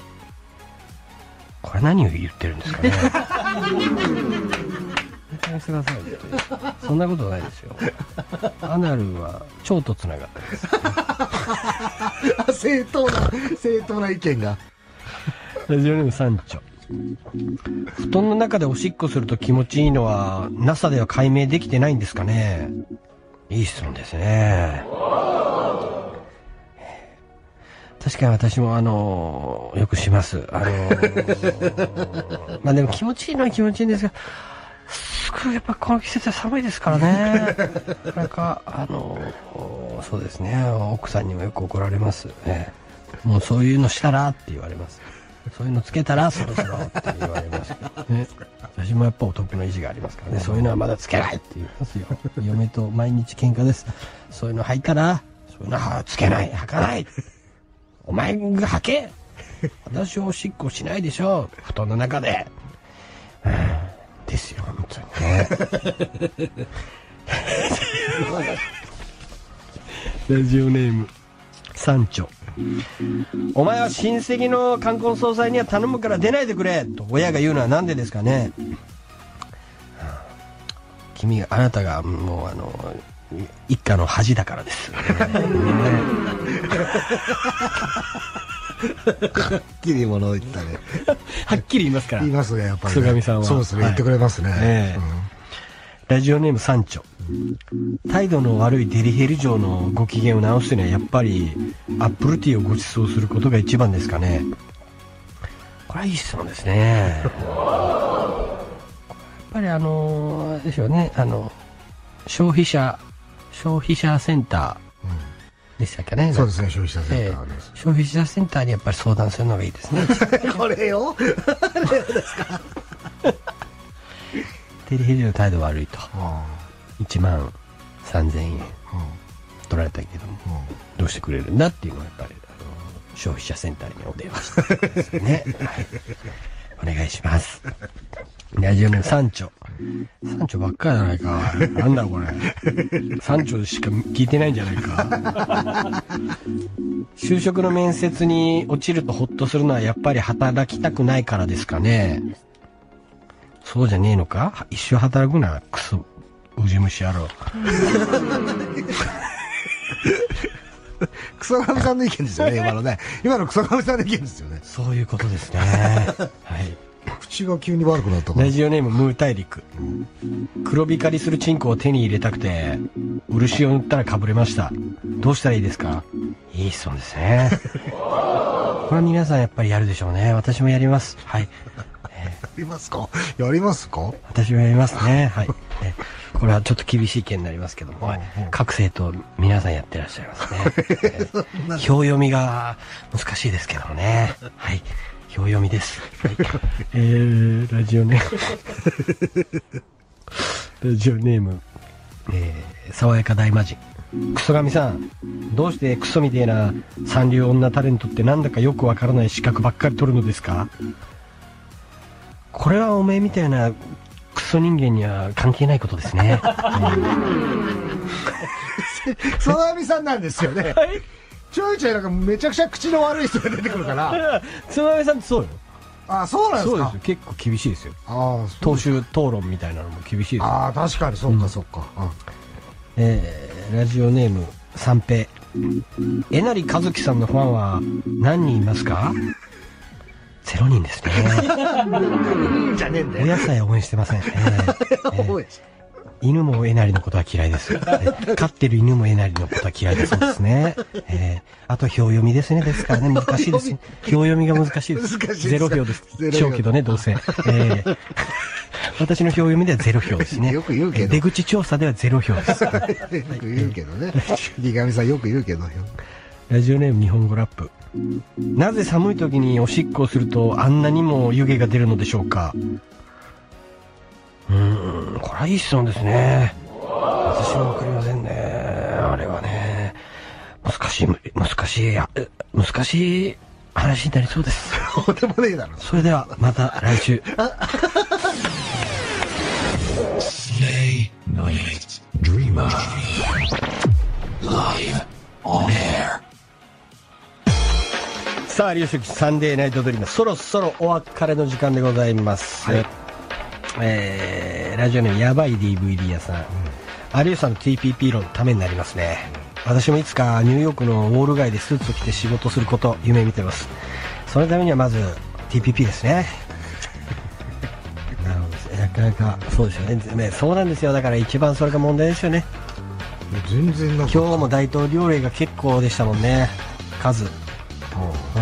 これ何を言ってるんですかね。やめてください。そんなことないですよ。アナルは腸とつながってます。正当な正当な意見が。 ラジオネームサンチョ。布団の中でおしっこすると気持ちいいのは ナサ では解明できてないんですかね。いい質問ですね。確かに私もあのよくします。あのー、まあでも気持ちいいのは気持ちいいんですが、すごいやっぱこの季節は寒いですからね。なんかあのー、そうですね、奥さんにもよく怒られます、ね、もうそういうのしたらって言われます。そういうのつけたらそろそろって言われます、ね、私もやっぱ男の意地がありますからね。そういうのはまだつけないって言いますよ。嫁と毎日喧嘩です。そういうの履いたらそういうのはつけない、履かない、お前が履け、私はおしっこしないでしょ布団の中で、うん、ですよ本当にね。ラジオネームサンチョ。お前は親戚の冠婚葬祭には頼むから出ないでくれと親が言うのはなんでですかね。君が、あなたがもうあの一家の恥だからです。 はっきりものを言ったね。 はっきり言いますから。 言いますね、やっぱり、 ね。菅上さんは。 そうですね、言ってくれますね。はい、えーうん、 ラジオネームサンチョ。態度の悪いデリヘル嬢のご機嫌を直すにはやっぱりアップルティーをご馳走することが一番ですかね。これはいい質問ですね。やっぱりあのー、でしょうね、あの消費者消費者センターでしたっけね。 うん、そうですね、消費者センターです、 えー、消費者センターにやっぱり相談するのがいいですね。 これよ。これですか。 デリヘル嬢の態度悪いと。いちまんさんぜんえん取られたけども、うん、どうしてくれるんだっていうのはやっぱりあの消費者センターにお電話してですね。はい、お願いします。ラジオネームサンチョ。サンチョばっかりじゃないか。なんだこれ。サンチョしか聞いてないんじゃないか。就職の面接に落ちるとホッとするのはやっぱり働きたくないからですかね。そうじゃねえのか。一生働くなクソウジ虫野郎。 クソガミさんの意見ですよね、今のね。今のクソガミさんの意見ですよね。 そういうことですね。はい。 口が急に悪くなったから。 ラジオネームムー大陸。黒光りするチンコを手に入れたくて漆を塗ったらかぶれました。どうしたらいいですか。いい質問ですね。これは皆さんやっぱりやるでしょうね。私もやります。はい。 やりますか。やりますか。 私もやりますね。はい。えこれはちょっと厳しい意見になりますけども、はい、各生徒皆さんやってらっしゃいますね。え表読みが難しいですけどもね。はい。 表読みです。はい、えー、ラジオネーム。ラジオネーム、えー、爽やか大魔人。クソガミさん、どうしてクソみてえな三流女タレントってなんだかよくわからない資格ばっかり取るのですか？これはおめえみたいなクソ人間には関係ないことですね。 クソガミさんなんですよね。はい、ちょいちょいなんかめちゃくちゃ口の悪い人が出てくるから。 クソガミさんってそうよ。 あ、そうなんですか？ そうですよ。結構厳しいですよ。 ああ、 党首討論みたいなのも厳しいですよ。 ああ、確かにそうか、そうか。うん、 えー、ラジオネーム三平。えなりかずきさんのファンは何人いますか？ゼロにんですね。 じゃねえんだよ。 お野菜応援してません。えーえー、犬もえなりのことは嫌いです。飼ってる犬もえなりのことは嫌いだそうですね。えー、あと表読みですね。ですからね、難しいです。表読みが難しいです。 難しいです。 ゼロ票です。小けどね、どうせ。えー、私の表読みではゼロ票ですね。 よく言うけど。 出口調査ではゼロ票です。 よく言うけどね。リガミさんよく言うけどよ。 ラジオネーム日本語ラップ。なぜ寒い時におしっこをするとあんなにも湯気が出るのでしょうか？うーん、これはいい質問ですね。私もわかりませんね。あれはね、難しい、難しい、難しい話になりそうです。 そうでもねえだろ。 それではまた来週。 Stay Night Dreamer Live on air。 さあ、有吉サンデーナイトドリーム、そろそろお別れの時間でございます。はい、えー、ラジオネームやばい ディーブイディー 屋さん、うん、有吉さんの ティーピーピー 論のためになりますね。私もいつかニューヨークのウォール街でスーツを着て仕事すること夢見てます。そのためにはまず ティーピーピー ですね。なるほどですね。なかなかそうですよね。そうなんですよ。だから一番それが問題ですよね。 全然なんか今日も大統領令が結構でしたもんね、数。うん、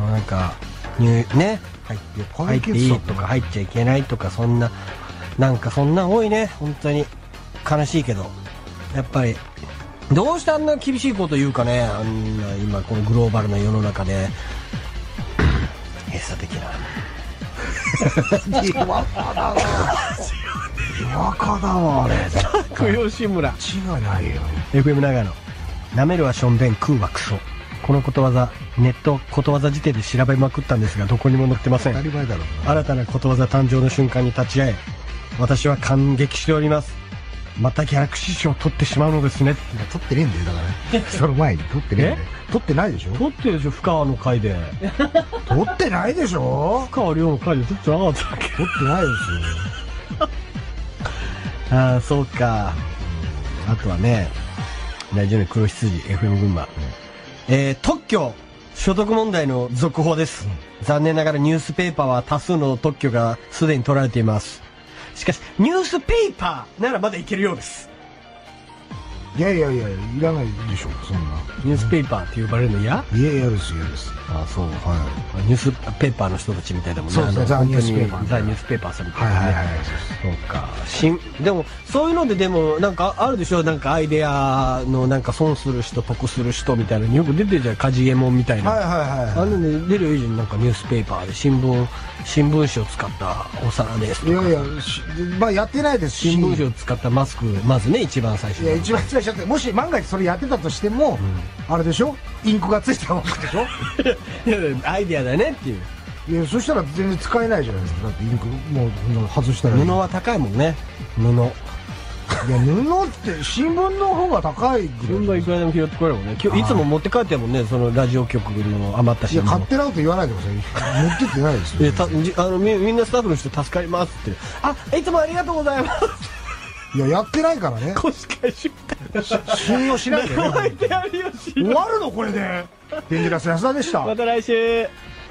なんか入ね入って入っていいとか入っちゃいけないとか、そんななんかそんな多いね。本当に悲しいけど、やっぱりどうしてあんな厳しいこと言うかね。あんな今このグローバルな世の中で閉鎖的なにわかだわにわかだわあれ黒吉村違いないよ。 エフエム 長野、なめるはしょんべん食うはクソ。このことわざネットことわざ辞典で調べまくったんですがどこにも載ってません。 当たり前だろう。 新たなことわざ誕生の瞬間に立ち会え私は感激しております。またギャラクシー賞を取ってしまうのですね。 取ってねえんだよだからね。その前に取ってねえんだよ。取ってないでしょ。 取ってるでしょ。深川の回で取ってないでしょ。 深川亮の回で取ってなかったっけ。 取ってないですよ。 ああそうか。あとはね、ラジオの黒羊 エフエム 群馬、えー、特許所得問題の続報です、うん、残念ながらニュースペーパーは多数の特許がすでに取られています。しかしニュースペーパーならまだいけるようです。 いやいやいやいらないでしょそんな。 ニュースペーパーって呼ばれるの嫌？ いやいやです嫌です。 ああそうはい。ニュースペーパーの人たちみたいだもんね。 そうですね。ザ・ニュースペーパー。 ザ・ニュースペーパーさんみたいなね。 はいはいはい。 そうか。しんでもそういうのででもなんかあるでしょ。なんかアイデアのなんか損する人得する人みたいなのよく出てるじゃん。家事エモンみたいな。 はいはいはい。 あのね出る以上になんかニュースペーパーで新聞新聞紙を使ったお皿ですとか。 いやいやまあやってないですし。 新聞紙を使ったマスクまずね一番最初。 いや一番最初ってもし万が一それやってたとしても、うん、あれでしょ。インクがついたわけでしょ。 いやアイデアだねっていう。 いやそしたら全然使えないじゃないですか。だってインクもう外したらいい。 布は高いもんね。布。いや布って新聞の方が高いぐらい。 新聞はいくらでも拾ってこれるもんね。今日いつも持って帰ってるもんね。そのラジオ局の余った新聞。 いや勝手なこと言わないでください。持ってってないですよ。 いやたじあの み, みんなスタッフの人助かりますって。あいつもありがとうございます。 いややってないからね。 腰返しみたいな。 信用しないでね。終わるのこれで。デンジラス安田でした。 また来週。